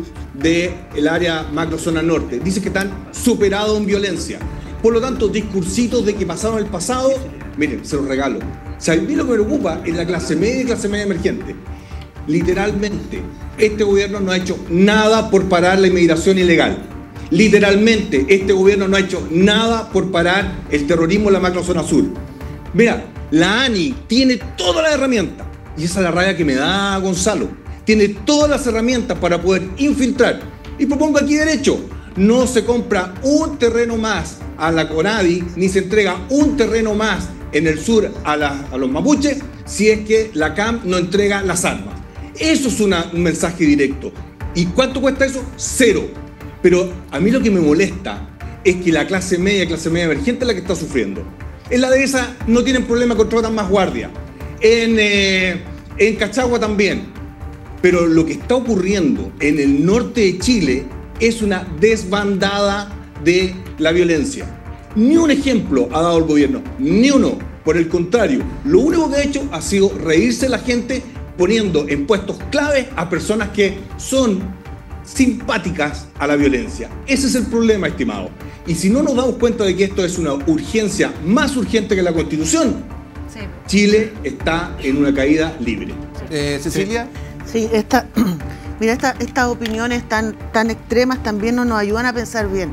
del área macrozona norte? Dice que están superados en violencia. Por lo tanto, discursitos de que pasaron el pasado, miren, se los regalo. ¿Saben bien lo que me preocupa? Es la clase media y clase media emergente. Literalmente, este gobierno no ha hecho nada por parar la inmigración ilegal. Literalmente, este gobierno no ha hecho nada por parar el terrorismo en la macrozona sur. Mira, la ANI tiene todas las herramientas, y esa es la rabia que me da Gonzalo. Tiene todas las herramientas para poder infiltrar. Y propongo aquí derecho, no se compra un terreno más a la CONADI, ni se entrega un terreno más en el sur a, la- a los mapuches, si es que la C A M no entrega las armas. Eso es una- un mensaje directo. ¿Y cuánto cuesta eso? Cero. Pero a mí lo que me molesta es que la clase media, clase media emergente es la que está sufriendo. En la dehesa no tienen problema, contratan más guardia. En, eh, en Cachagua también. Pero lo que está ocurriendo en el norte de Chile es una desbandada de la violencia. Ni un ejemplo ha dado el gobierno, ni uno. Por el contrario, lo único que ha hecho ha sido reírse de la gente poniendo en puestos clave a personas que son simpáticas a la violencia. Ese es el problema, estimado. Y si no nos damos cuenta de que esto es una urgencia más urgente que la Constitución, sí. Chile está en una caída libre. Eh, ¿Cecilia? Sí, esta, mira, esta, estas opiniones tan, tan extremas también no nos ayudan a pensar bien.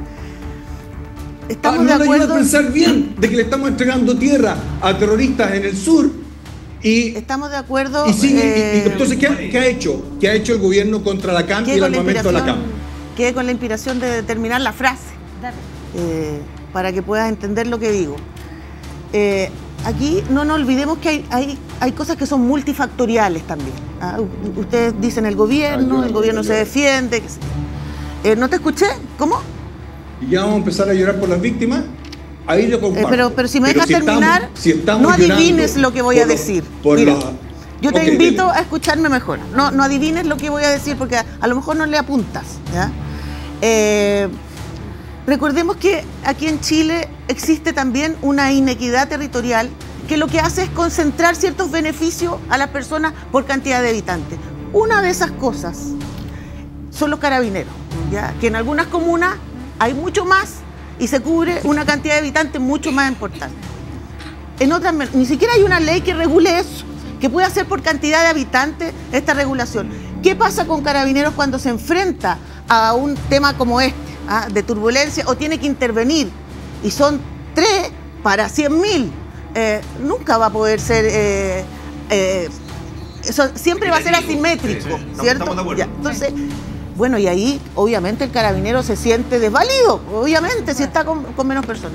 Estamos ah, no de acuerdo. Nos ayuda a pensar bien de que le estamos entregando tierra a terroristas en el sur. Y, Estamos de acuerdo. Y sigue, eh, y, entonces, ¿qué ha, ¿qué ha hecho? ¿Qué ha hecho el gobierno contra la C A M y el armamento de la C A M? Quedé con la inspiración de terminar la frase, eh, para que puedas entender lo que digo. Eh, aquí no nos olvidemos que hay, hay, hay cosas que son multifactoriales también. ¿ah? Ustedes dicen el gobierno, el gobierno se defiende. Que se... eh, ¿No te escuché? ¿Cómo? ¿Y ya vamos a empezar a llorar por las víctimas? Ahí lo comparto. Eh, pero, pero si me dejas si terminar, estamos, si estamos no adivines lo que voy a los, decir. Mira, los... Yo te okay, invito dele. a escucharme mejor. No, no adivines lo que voy a decir porque a, a lo mejor no le apuntas. ¿ya? Eh, recordemos que aquí en Chile existe también una inequidad territorial que lo que hace es concentrar ciertos beneficios a las personas por cantidad de habitantes. Una de esas cosas son los carabineros, ¿ya? Que en algunas comunas hay mucho más y se cubre una cantidad de habitantes mucho más importante. En otras, ni siquiera hay una ley que regule eso, que pueda hacer por cantidad de habitantes esta regulación. ¿Qué pasa con Carabineros cuando se enfrenta a un tema como este, ¿ah? de turbulencia, o tiene que intervenir? Y son tres para cien mil. Eh, nunca va a poder ser... Eh, eh, eso siempre va a ser asimétrico, sí, sí. ¿cierto? Estamos de acuerdo. Ya, entonces... Bueno, y ahí obviamente el carabinero se siente desvalido, obviamente, si está con, con menos personas.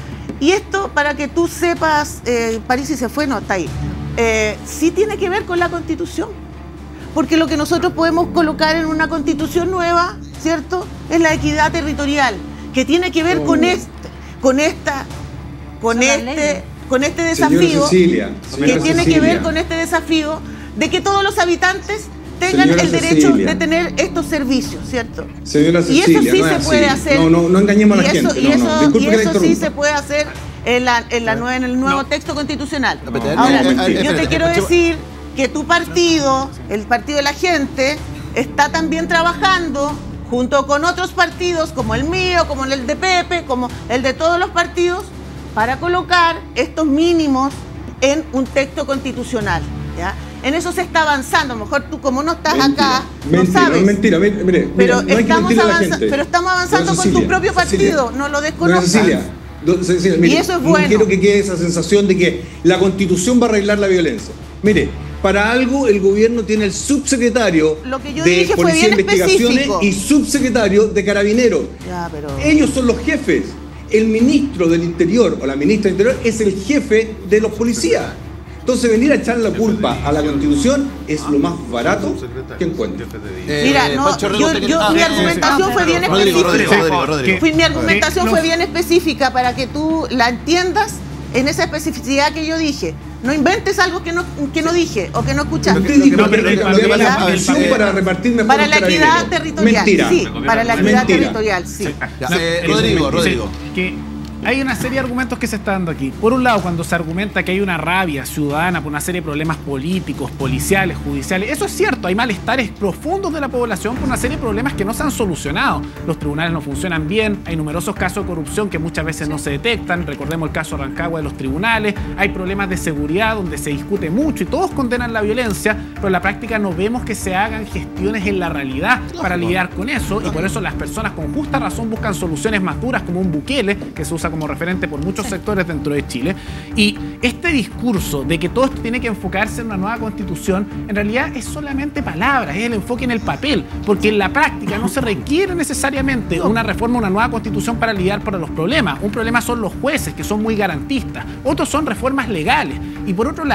Y esto, para que tú sepas, eh, Parisi se fue, no, está ahí, eh, sí tiene que ver con la Constitución. Porque lo que nosotros podemos colocar en una Constitución nueva, ¿cierto?, es la equidad territorial, que tiene que ver oh. con, este, con, esta, con, este, con este desafío, Cecilia, que tiene Cecilia. que ver con este desafío de que todos los habitantes tengan Señora el derecho Cecilia. de tener estos servicios, ¿cierto? Señora y Cecilia, eso sí no se es puede así. hacer. No, no, no engañemos a la y eso, gente. Y no, eso, no. Disculpe y que la eso sí interrumpa. se puede hacer en, la, en, la nueva, en el nuevo no. texto constitucional. No, Ahora, no, no, no, yo espérate, te quiero escuchemos. decir que tu partido, el Partido de la Gente, está también trabajando junto con otros partidos como el mío, como el de Pepe, como el de todos los partidos, para colocar estos mínimos en un texto constitucional, ¿ya? En eso se está avanzando. A lo mejor tú, como no estás Mentira, acá, mentira, no sabes. Es mentira, mire, mire, Pero, no hay que estamos mentirle a la avanza- gente. pero estamos avanzando Doña con Cecilia, tu propio partido, Cecilia. no lo Doña desconozcas. Cecilia, do- Cecilia, mire, Y eso es no bueno. quiero que quede esa sensación de que la Constitución va a arreglar la violencia. Mire, para algo el gobierno tiene el subsecretario Lo que yo de dije fue Policía bien de Investigaciones específico. y subsecretario de Carabineros. Ya, pero... Ellos son los jefes. El ministro del Interior o la ministra del Interior es el jefe de los policías. Entonces venir a echar la culpa a la Constitución es lo más barato que encuentro. Eh, Mira, no, Pancho yo, Rego, te yo- quería- mi ah, argumentación fue bien Rodrigo, específica. Rodrigo, Rodrigo, Rodrigo. Fui- mi A ver. argumentación Eh, fue no. bien específica para que tú la entiendas en esa especificidad que yo dije. No inventes algo que no, que no dije o que no escuchaste. Usted dijo no, que pero- le pero- cambió pero- la pero- Constitución pero- para repartir mejor Para los la equidad carabineros. territorial, Mentira. sí, para la equidad Mentira. territorial, sí. Ya, No, eh, el- Rodrigo, dice Rodrigo. Que hay una serie de argumentos que se están dando aquí. Por un lado, cuando se argumenta que hay una rabia ciudadana por una serie de problemas políticos, policiales, judiciales, eso es cierto, hay malestares profundos de la población por una serie de problemas que no se han solucionado. Los tribunales no funcionan bien, hay numerosos casos de corrupción que muchas veces no se detectan, recordemos el caso Rancagua de los tribunales, hay problemas de seguridad donde se discute mucho y todos condenan la violencia, pero en la práctica no vemos que se hagan gestiones en la realidad para lidiar con eso, y por eso las personas con justa razón buscan soluciones más duras como un Bukele, que se usa como referente por muchos sectores dentro de Chile. Y este discurso de que todo esto tiene que enfocarse en una nueva constitución, en realidad es solamente palabras, es el enfoque en el papel, porque en la práctica no se requiere necesariamente una reforma, una nueva constitución para lidiar para los problemas. Un problema son los jueces, que son muy garantistas, otros son reformas legales. Y por otro lado,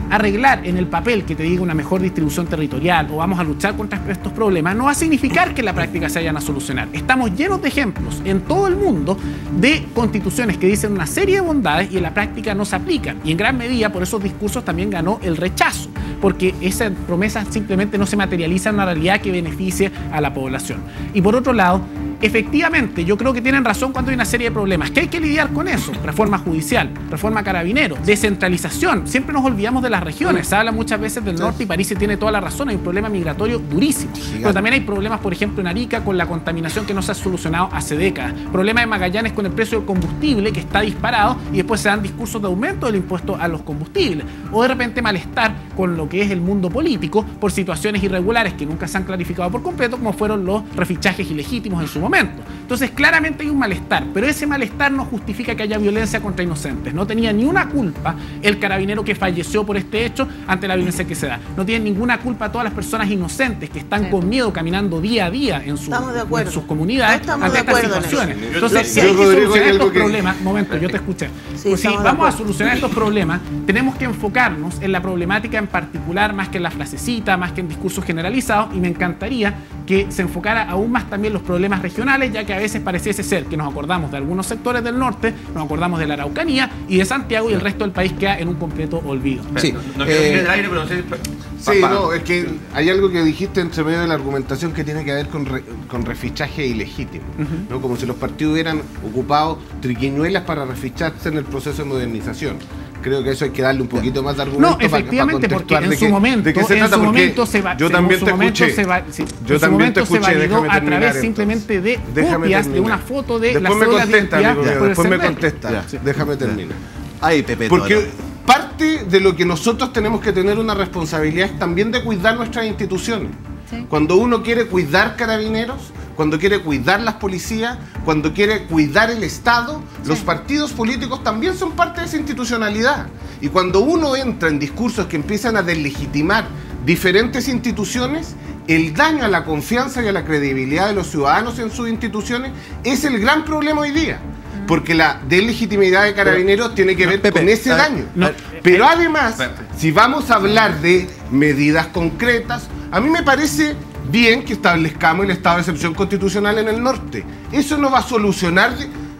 arreglar en el papel que te diga una mejor distribución territorial o vamos a luchar contra estos problemas, no va a significar que en la práctica se vayan a solucionar. Estamos llenos de ejemplos en todo el mundo de constituciones que dicen una serie de bondades y en la práctica no se aplican. Y en gran medida por esos discursos también ganó el rechazo, porque esas promesas simplemente no se materializan en una realidad que beneficie a la población. Y por otro lado, efectivamente, yo creo que tienen razón cuando hay una serie de problemas, que hay que lidiar con eso. Reforma judicial, reforma carabinero, descentralización. Siempre nos olvidamos de las regiones. Se habla muchas veces del norte y París tiene toda la razón. Hay un problema migratorio durísimo. Pero también hay problemas, por ejemplo, en Arica con la contaminación que no se ha solucionado hace décadas. Problema de Magallanes con el precio del combustible que está disparado y después se dan discursos de aumento del impuesto a los combustibles. O de repente malestar con lo que es el mundo político por situaciones irregulares que nunca se han clarificado por completo, como fueron los refichajes ilegítimos en su momento. Entonces claramente hay un malestar, pero ese malestar no justifica que haya violencia contra inocentes. No tenía ni una culpa el carabinero que falleció por este hecho ante la violencia que se da. No tienen ninguna culpa todas las personas inocentes que están sí. con miedo caminando día a día en, su, en sus comunidades no ante estas situaciones. Entonces si hay que solucionar estos que... problemas, momento, yo te escuché. Sí, pues si vamos a solucionar estos problemas, tenemos que enfocarnos en la problemática en particular, más que en la frasecita, más que en discursos generalizados, y me encantaría que se enfocara aún más también los problemas regionales, ya que a veces pareciese ser que nos acordamos de algunos sectores del norte, nos acordamos de la Araucanía y de Santiago y el resto del país queda en un completo olvido. Sí, no, no eh, el aire, pero no sé, sí, no, es que hay algo que dijiste entre medio de la argumentación que tiene que ver con, re, con refichaje ilegítimo, uh-huh. ¿no? Como si los partidos hubieran ocupado triquiñuelas para reficharse en el proceso de modernización. Creo que eso hay que darle un poquito más de argumento. No, efectivamente, para, para porque en su momento, de qué se en trata, su momento se va, yo también te escuché. Se va, sí, yo también te escuché, déjame a través simplemente de copias de una foto de después la me contesta, de amigo, ya, después me contesta. Ya, sí. Déjame terminar. Ay, Pepe. Porque ahora. Parte de lo que nosotros tenemos que tener una responsabilidad es también de cuidar nuestras instituciones. Sí. Cuando uno quiere cuidar carabineros, cuando quiere cuidar las policías, cuando quiere cuidar el Estado, sí. los partidos políticos también son parte de esa institucionalidad. Y cuando uno entra en discursos que empiezan a deslegitimar diferentes instituciones, el daño a la confianza y a la credibilidad de los ciudadanos en sus instituciones es el gran problema hoy día. Porque la deslegitimidad de Carabineros pero, tiene que ver no, Pepe, con ese daño. No, pero además, Pepe. si vamos a hablar de medidas concretas, a mí me parece bien que establezcamos el estado de excepción constitucional en el norte. Eso no va a solucionar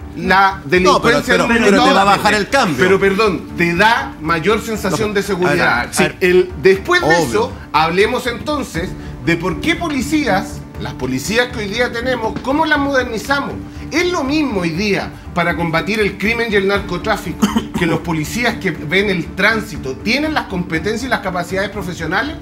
la delincuencia. No, pero, pero, pero te va a bajar el cambio. Pero perdón, te da mayor sensación no, de seguridad. A ver, a ver, sí, el, después de obvio. eso, hablemos entonces de por qué policías, las policías que hoy día tenemos, cómo las modernizamos. Es lo mismo hoy día para combatir el crimen y el narcotráfico que los policías que ven el tránsito tienen las competencias y las capacidades profesionales.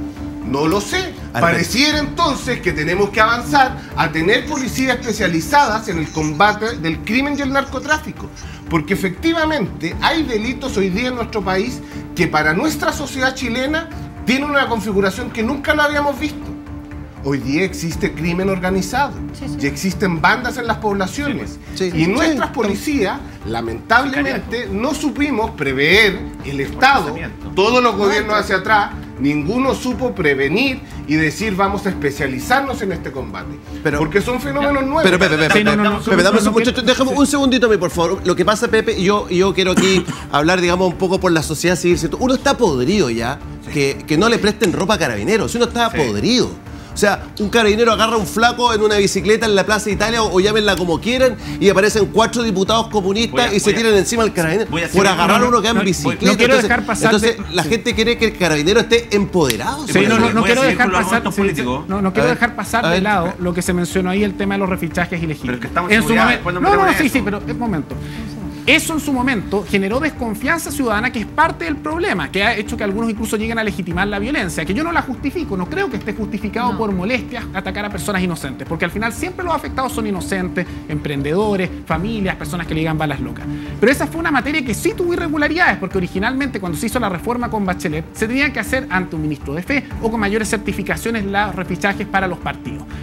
No lo sé. Pareciera entonces que tenemos que avanzar a tener policías especializadas en el combate del crimen y el narcotráfico. Porque efectivamente hay delitos hoy día en nuestro país que para nuestra sociedad chilena tienen una configuración que nunca lo habíamos visto. Hoy día existe crimen organizado sí, sí. y existen bandas en las poblaciones. Sí, sí. Y nuestras sí. policías, lamentablemente, no supimos prever el Estado, todos los gobiernos hacia atrás, ninguno supo prevenir y decir vamos a especializarnos en este combate. Pero, porque son fenómenos nuevos. Pero Pepe, Pepe, sí, no, no, no, Pepe, dame un muchacho, déjame un segundito, por favor. Lo que pasa, Pepe, y yo, yo quiero aquí hablar, digamos, un poco por la sociedad civil. ¿Cierto? Uno está podrido ya, sí. que, que no le presten ropa a Carabineros. Uno está sí. podrido. O sea, un carabinero agarra a un flaco en una bicicleta en la Plaza de Italia o, o llámenla como quieran y aparecen cuatro diputados comunistas a, y se tiran a, encima al carabinero por agarrar a uno que va en bicicleta. No quiero entonces, dejar pasar entonces de... la gente quiere que el carabinero esté empoderado. Sí, no, no, no quiero dejar pasar, no, no quiero dejar pasar de lado lo que se mencionó ahí, el tema de los refichajes ilegítimos. Pero es que estamos en su momento. No, no, no, sí, eso. sí, pero es momento. Eso en su momento generó desconfianza ciudadana, que es parte del problema, que ha hecho que algunos incluso lleguen a legitimar la violencia, que yo no la justifico, no creo que esté justificado no. por molestias atacar a personas inocentes, porque al final siempre los afectados son inocentes, emprendedores, familias, personas que le llegan balas locas. Pero esa fue una materia que sí tuvo irregularidades, porque originalmente cuando se hizo la reforma con Bachelet, se tenían que hacer ante un ministro de fe o con mayores certificaciones los refichajes para los partidos.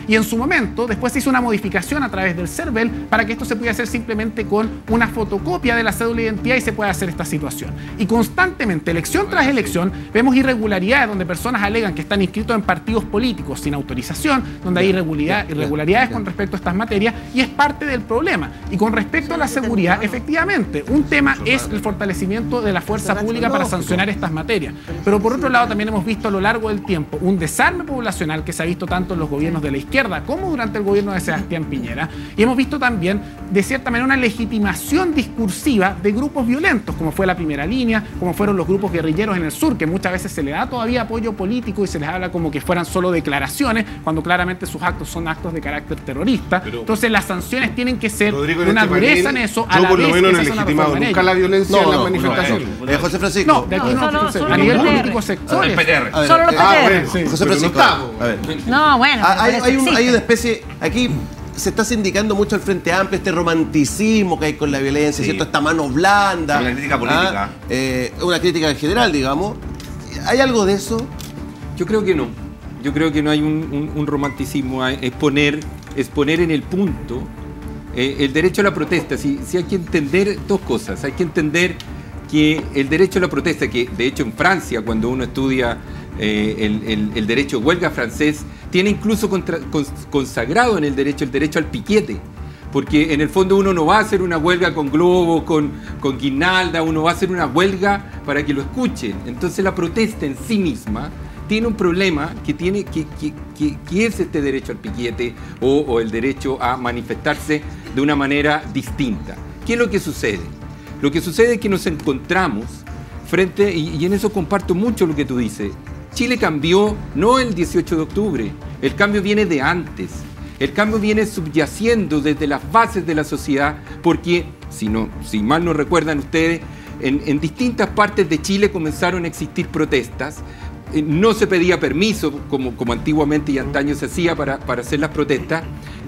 Y en su momento, después se hizo una modificación a través del CERVEL para que esto se pudiera hacer simplemente con una fotocopia de la cédula de identidad y se pueda hacer esta situación. Y constantemente, elección tras elección, vemos irregularidades donde personas alegan que están inscritos en partidos políticos sin autorización, donde hay irregularidad, irregularidades con respecto a estas materias, y es parte del problema. Y con respecto a la seguridad, efectivamente, un tema es el fortalecimiento de la fuerza pública para sancionar estas materias. Pero por otro lado, también hemos visto a lo largo del tiempo un desarme poblacional que se ha visto tanto en los gobiernos de la izquierda como durante el gobierno de Sebastián Piñera. Y hemos visto también, de cierta manera, una legitimación discursiva de grupos violentos, como fue la Primera Línea, como fueron los grupos guerrilleros en el sur, que muchas veces se le da todavía apoyo político y se les habla como que fueran solo declaraciones, cuando claramente sus actos son actos de carácter terrorista. Pero, entonces las sanciones tienen que ser Rodrigo, de una este dureza panel, en eso, a yo la por vez lo menos no he legitimado nunca la violencia no, en las no, manifestaciones. No, eh, José Francisco. No, de aquí no, no, no a nivel político sexual. Solo los P T R. Ah, bueno, sí. José Francisco. A ver. No, bueno. Hay, hay, un, hay una especie, aquí se está sindicando mucho al Frente Amplio este romanticismo que hay con la violencia, sí. ¿Cierto? Esta mano blanda. Una crítica política. ¿Ah? Eh, una crítica en general, digamos. ¿Hay algo de eso? Yo creo que no. Yo creo que no hay un, un, un romanticismo. Es poner, es poner en el punto eh, el derecho a la protesta. Si, si hay que entender dos cosas. Hay que entender que el derecho a la protesta, que de hecho en Francia, cuando uno estudia eh, el, el, el derecho de huelga francés, tiene incluso contra, cons, consagrado en el derecho el derecho al piquete. Porque en el fondo uno no va a hacer una huelga con globos, con, con guirnalda, uno va a hacer una huelga para que lo escuchen. Entonces la protesta en sí misma tiene un problema que, tiene, que, que, que, que es este derecho al piquete o, o el derecho a manifestarse de una manera distinta. ¿Qué es lo que sucede? Lo que sucede es que nos encontramos frente, y, y en eso comparto mucho lo que tú dices, Chile cambió no el dieciocho de octubre, el cambio viene de antes. El cambio viene subyaciendo desde las bases de la sociedad porque, si, no, si mal no recuerdan ustedes, en, en distintas partes de Chile comenzaron a existir protestas. Eh, no se pedía permiso, como, como antiguamente y antaño se hacía para, para hacer las protestas.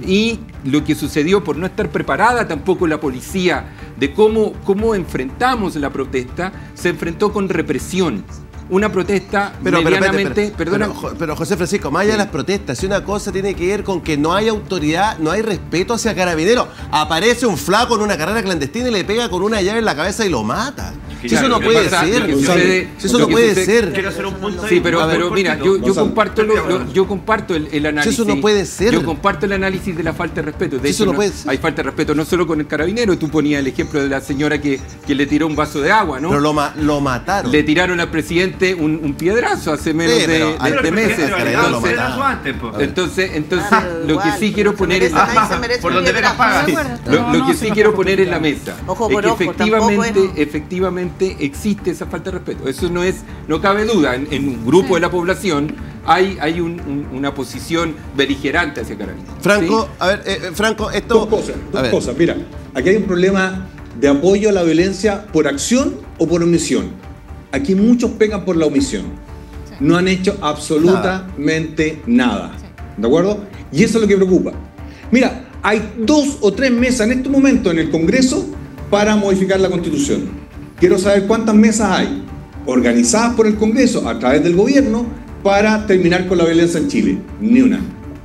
Y lo que sucedió por no estar preparada tampoco la policía de cómo, cómo enfrentamos la protesta, se enfrentó con represión. Una protesta pero, medianamente... Pero, pero, pero, pero José Francisco, más allá sí. de las protestas, si una cosa tiene que ver con que no hay autoridad, no hay respeto hacia Carabineros. Aparece un flaco en una carrera clandestina y le pega con una llave en la cabeza y lo mata. Si eso no puede ser. Si eso no puede ser. Quiero hacer un punto sí, pero, pero mira, yo, yo comparto, lo, lo, yo comparto el, el análisis. Si eso no puede ser. Yo comparto el análisis de la falta de respeto. De si hecho, eso no no, puede ser. Hay falta de respeto no solo con el carabinero. Tú ponías el ejemplo de la señora que, que le tiró un vaso de agua, ¿no? Pero lo, ma lo mataron. Le tiraron al presidente un, un piedra hace menos sí, de, de, de meses. Entonces, entonces, entonces ah, lo igual, que sí quiero poner en la mesa. Por donde veras pagas. Lo, lo que sí quiero poner en la mesa es que efectivamente, efectivamente existe esa falta de respeto. Eso no es, no cabe duda. En, en un grupo sí. de la población hay, hay un, un, una posición beligerante hacia Carabineros. Franco, ¿sí? a ver, eh, Franco, esto. Dos cosas, dos cosas. Mira, aquí hay un problema de apoyo a la violencia por acción o por omisión. Aquí muchos pegan por la omisión. Sí. No han hecho absolutamente nada. nada. Sí. ¿De acuerdo? Y eso es lo que preocupa. Mira, hay dos o tres mesas en este momento en el Congreso para modificar la Constitución. Quiero saber cuántas mesas hay organizadas por el Congreso a través del gobierno para terminar con la violencia en Chile. Ni una.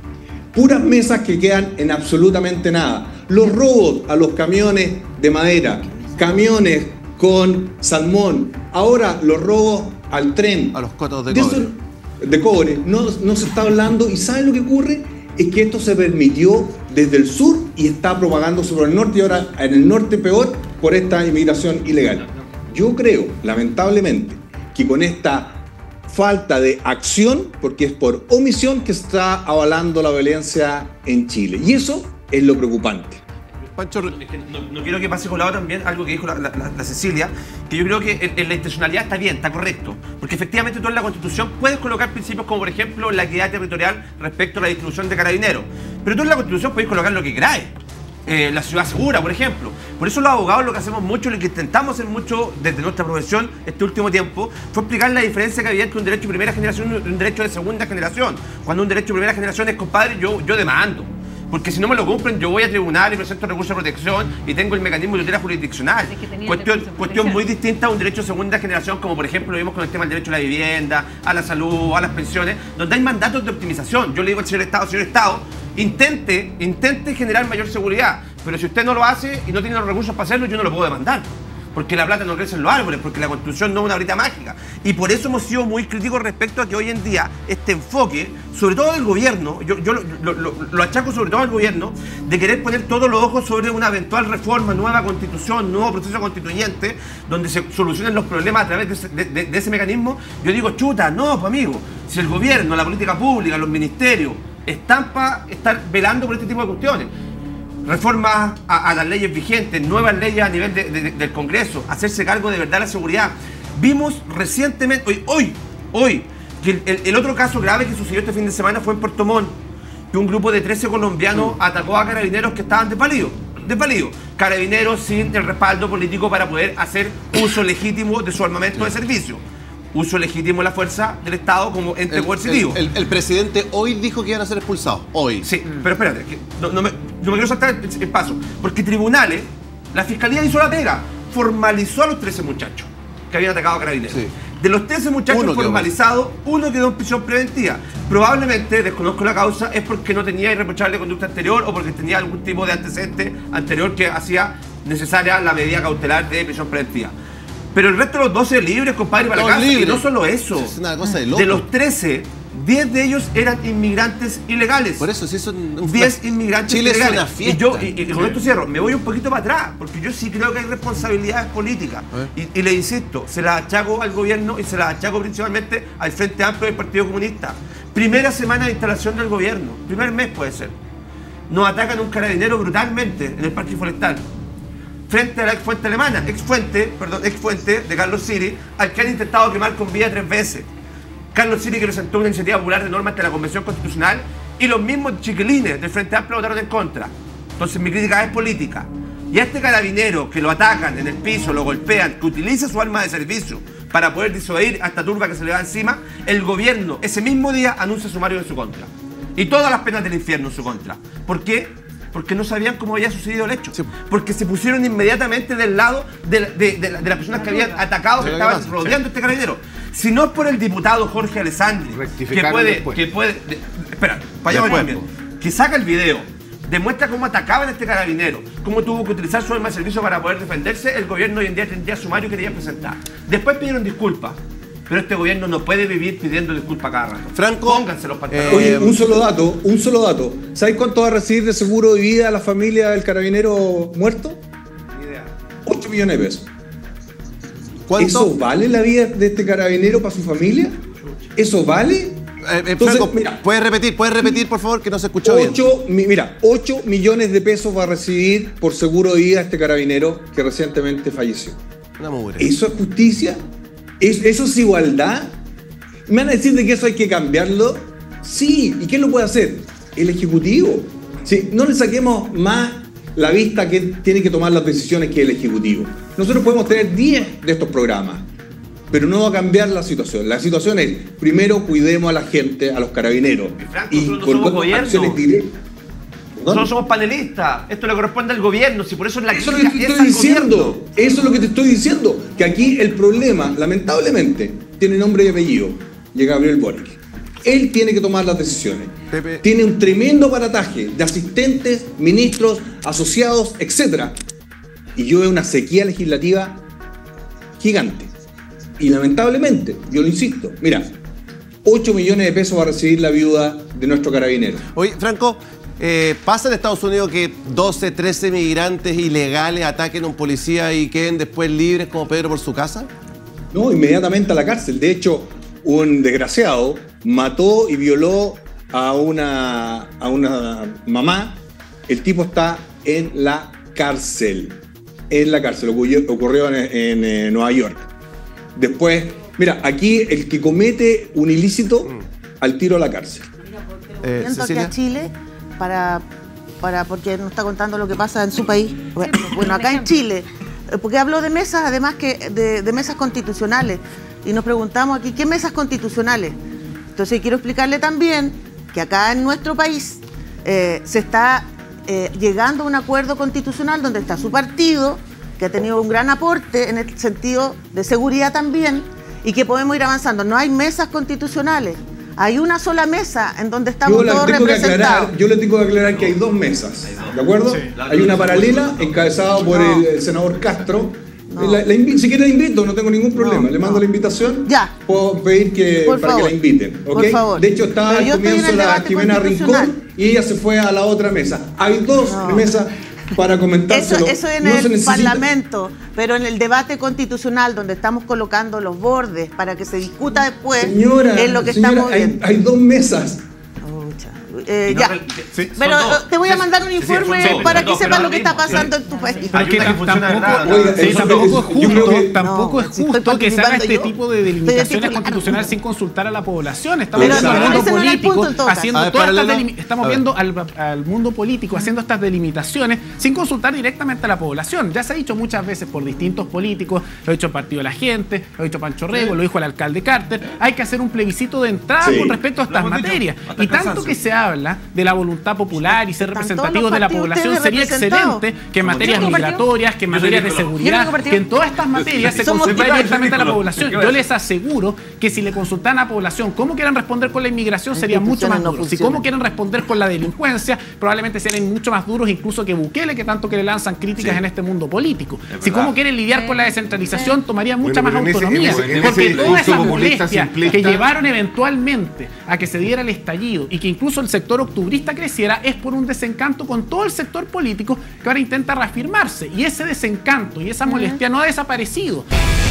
Puras mesas que quedan en absolutamente nada. Los robos a los camiones de madera, camiones con salmón, ahora los robos al tren. A los cotos de, de cobre. Eso, de cobre. No, no se está hablando. ¿Y saben lo que ocurre? Es que esto se permitió desde el sur y está propagándose por el norte y ahora en el norte peor por esta inmigración ilegal. Yo creo, lamentablemente, que con esta falta de acción, porque es por omisión que se está avalando la violencia en Chile. Y eso es lo preocupante. Pancho, no, no quiero que pase colado también algo que dijo la, la, la Cecilia, que yo creo que en, en la intencionalidad está bien, está correcto, porque efectivamente tú en la Constitución puedes colocar principios como por ejemplo la equidad territorial respecto a la distribución de carabineros, pero tú en la Constitución puedes colocar lo que queráis. Eh, la ciudad segura, por ejemplo. Por eso los abogados lo que hacemos mucho, lo que intentamos hacer mucho desde nuestra profesión este último tiempo, fue explicar la diferencia que había entre un derecho de primera generación y un derecho de segunda generación. Cuando un derecho de primera generación es, compadre, yo, yo demando. Porque si no me lo cumplen, yo voy a tribunal y presento recurso de protección y tengo el mecanismo de tutela jurisdiccional. Cuestión, cuestión muy distinta a un derecho de segunda generación, como por ejemplo lo vimos con el tema del derecho a la vivienda, a la salud, a las pensiones, donde hay mandatos de optimización. Yo le digo al señor Estado, señor Estado, intente, intente generar mayor seguridad. Pero si usted no lo hace y no tiene los recursos para hacerlo, yo no lo puedo demandar. Porque la plata no crece en los árboles, porque la Constitución no es una varita mágica. Y por eso hemos sido muy críticos respecto a que hoy en día este enfoque, sobre todo del gobierno, yo, yo lo, lo, lo, lo achaco sobre todo al gobierno, de querer poner todos los ojos sobre una eventual reforma, nueva constitución, nuevo proceso constituyente, donde se solucionen los problemas a través de ese, de, de, de ese mecanismo. Yo digo, chuta, no, pues amigo, si el gobierno, la política pública, los ministerios, están para estar velando por este tipo de cuestiones, reformas a, a las leyes vigentes, nuevas leyes a nivel de, de, del Congreso, hacerse cargo de verdad de la seguridad. Vimos recientemente, hoy, hoy, hoy, que el, el, el otro caso grave que sucedió este fin de semana fue en Puerto Montt, que un grupo de trece colombianos atacó a carabineros que estaban desvalidos, desvalidos. Carabineros sin el respaldo político para poder hacer uso legítimo de su armamento de servicio. Uso legítimo de la fuerza del Estado como ente el, coercitivo. El, el, el presidente hoy dijo que iban a ser expulsados. Hoy. Sí, pero espérate, que no, no, me, no me quiero saltar el, el paso. Porque tribunales, la fiscalía hizo la pega, formalizó a los trece muchachos que habían atacado a carabineros. Sí. De los trece muchachos uno formalizados, quedó. uno quedó en prisión preventiva. Probablemente, desconozco la causa, es porque no tenía irreprochable conducta anterior o porque tenía algún tipo de antecedente anterior que hacía necesaria la medida cautelar de prisión preventiva. Pero el resto de los doce libres, compadre, para la casa. Y no solo eso. Es una cosa de loco. De los trece, diez de ellos eran inmigrantes ilegales. Por eso, si eso es diez inmigrantes Chile ilegales. Es una fiesta. Y yo, y, y con esto cierro, me voy un poquito para atrás, porque yo sí creo que hay responsabilidades políticas. Y, y le insisto, se las achaco al gobierno y se las achaco principalmente al Frente Amplio del Partido Comunista. Primera semana de instalación del gobierno, primer mes puede ser. Nos atacan un carabinero brutalmente en el Parque Forestal, frente a la ex fuente alemana, ex fuente, perdón, ex fuente de Carlos Siri, al que han intentado quemar con vida tres veces. Carlos Siri, que presentó una iniciativa popular de norma ante la Convención Constitucional, y los mismos chiquilines del Frente Amplio votaron en contra. Entonces mi crítica es política. Y a este carabinero que lo atacan en el piso, lo golpean, que utiliza su arma de servicio para poder disuadir a esta turba que se le va encima, el gobierno ese mismo día anuncia sumario en su contra. Y todas las penas del infierno en su contra. ¿Por qué? Porque no sabían cómo había sucedido el hecho. Sí. Porque se pusieron inmediatamente del lado de, de, de, de, de las personas que habían atacado, que estaban rodeando a este carabinero. Si no es por el diputado Jorge Alessandri, que puede, que puede, de, espera, vaya bien, que saca el video, demuestra cómo atacaban a este carabinero, cómo tuvo que utilizar su arma de servicio para poder defenderse, el gobierno hoy en día tendría sumario que quería presentar. Después pidieron disculpas. Pero este gobierno no puede vivir pidiendo disculpas cada rato. Franco, pónganse los pantalones. Eh, Oye, un solo dato, un solo dato. ¿Sabes cuánto va a recibir de seguro de vida la familia del carabinero muerto? Ni idea. ocho millones de pesos. ¿Cuánto? ¿Eso vale la vida de este carabinero para su familia? ¿Eso vale? Eh, eh, Entonces, Franco, mira, ¿puedes repetir, puedes repetir, por favor, que no se escuchó bien? mi, mira, ocho millones de pesos va a recibir por seguro de vida este carabinero que recientemente falleció. Una mugre. ¿Eso es justicia? ¿Eso es igualdad? ¿Me van a decir de que eso hay que cambiarlo? Sí. ¿Y quién lo puede hacer? El Ejecutivo. Sí, no le saquemos más la vista que tiene que tomar las decisiones que el Ejecutivo. Nosotros podemos tener diez de estos programas, pero no va a cambiar la situación. La situación es, primero, cuidemos a la gente, a los carabineros. Franco, y nosotros no somos gobierno. Nosotros ¿No? somos panelistas. Esto le corresponde al gobierno. Si por eso es la Eso es lo que te estoy diciendo. Eso es lo que te estoy diciendo. Que aquí el problema, lamentablemente, tiene nombre y apellido. Y Gabriel Boric. Él tiene que tomar las decisiones. Pepe. Tiene un tremendo aparataje de asistentes, ministros, asociados, etcétera. Y yo veo una sequía legislativa gigante. Y lamentablemente, yo lo insisto, mira, ocho millones de pesos va a recibir la viuda de nuestro carabinero. Oye, Franco, Eh, ¿pasa en Estados Unidos que doce, trece migrantes ilegales ataquen a un policía y queden después libres como Pedro por su casa? No, inmediatamente a la cárcel. De hecho, un desgraciado mató y violó a una, a una mamá. El tipo está en la cárcel. En la cárcel. Ocurrió, ocurrió en, en, en Nueva York. Después, mira, aquí el que comete un ilícito, al tiro a la cárcel. Eh, Siento que a Chile... Para, para, porque nos está contando lo que pasa en su país. Bueno, acá en Chile, porque habló de mesas, además que de, de mesas constitucionales, y nos preguntamos aquí, ¿qué mesas constitucionales? Entonces quiero explicarle también que acá en nuestro país eh, se está eh, llegando a un acuerdo constitucional donde está su partido, que ha tenido un gran aporte en el sentido de seguridad también, y que podemos ir avanzando. No hay mesas constitucionales. Hay una sola mesa en donde estamos Yo, la todos tengo que representados. aclarar, yo le tengo que aclarar que hay dos mesas, ¿de acuerdo? Sí. Hay una paralela encabezada por No. el, el senador Castro. La, la invi- si quiere la invito, no tengo ningún problema. Le mando la invitación. Ya. Puedo pedir que, Por para favor. que la inviten. ¿ok? Por favor. De hecho, estaba Pero al yo estoy en comienzo el la debate Jimena constitucional. Rincón y ella se fue a la otra mesa. Hay dos mesas para Eso, comentárselo. eso en No se el necesita- Parlamento, pero en el debate constitucional donde estamos colocando los bordes para que se discuta después, Señora, es lo que señora, estamos hay, viendo. hay dos mesas. Eh, Y no, ya. pero- sí, Pero son dos. eh, te voy a mandar un Sí, sí, informe son dos, para son que dos, sepas pero lo que está ahora mismo, pasando sí. en tu país. Pero que tam- tampoco, Oiga, sí, eso- tampoco es eso- yo creo justo, que- tampoco es si estoy justo que se haga participando este yo, tipo de estoy delimitaciones titulada. constitucionales sin consultar a la población. Estamos Pero viendo al no, mundo ese no era el político punto, en todo caso. haciendo A ver, todas estas paralelo. delim- estamos A ver. viendo al, al mundo político haciendo estas delimitaciones sin consultar directamente a la población. Ya se ha dicho muchas veces por distintos políticos, lo ha dicho el Partido de la Gente, lo ha dicho Pancho Rego, lo dijo el alcalde Carter. Hay que hacer un plebiscito de entrada Sí. con respecto a Lo estas hemos dicho materias. hasta el Y tanto cansancio. que se habla de la voluntad popular y ser Están representativos todos de la los partidos población, ustedes sería representados. excelente que en Somos materias yo. migratorias, que en Yo soy materias de Nicolás. seguridad, Yo no compartido. que en todas estas materias se Somos consulta Nicolás. directamente a la Nicolás. población. ¿Qué va a Yo decir? les aseguro que si le consultan a la población cómo quieren responder con la inmigración sería mucho más instituciones no duro. Si funcionan. cómo quieren responder con la delincuencia, probablemente serían mucho más duros incluso que Bukele, que tanto que le lanzan críticas Sí. en este mundo político. Es Si verdad. cómo quieren lidiar con la descentralización, tomaría mucha Bueno, más pero en ese- autonomía. en ese- en porque ese todas discurso esas populista, molestias simplista- que llevaron eventualmente a que se diera el estallido y que incluso el sector octubrista creciera es por un desencanto con todo el sector político que ahora intenta reafirmarse. Y ese desencanto y esa molestia no ha desaparecido.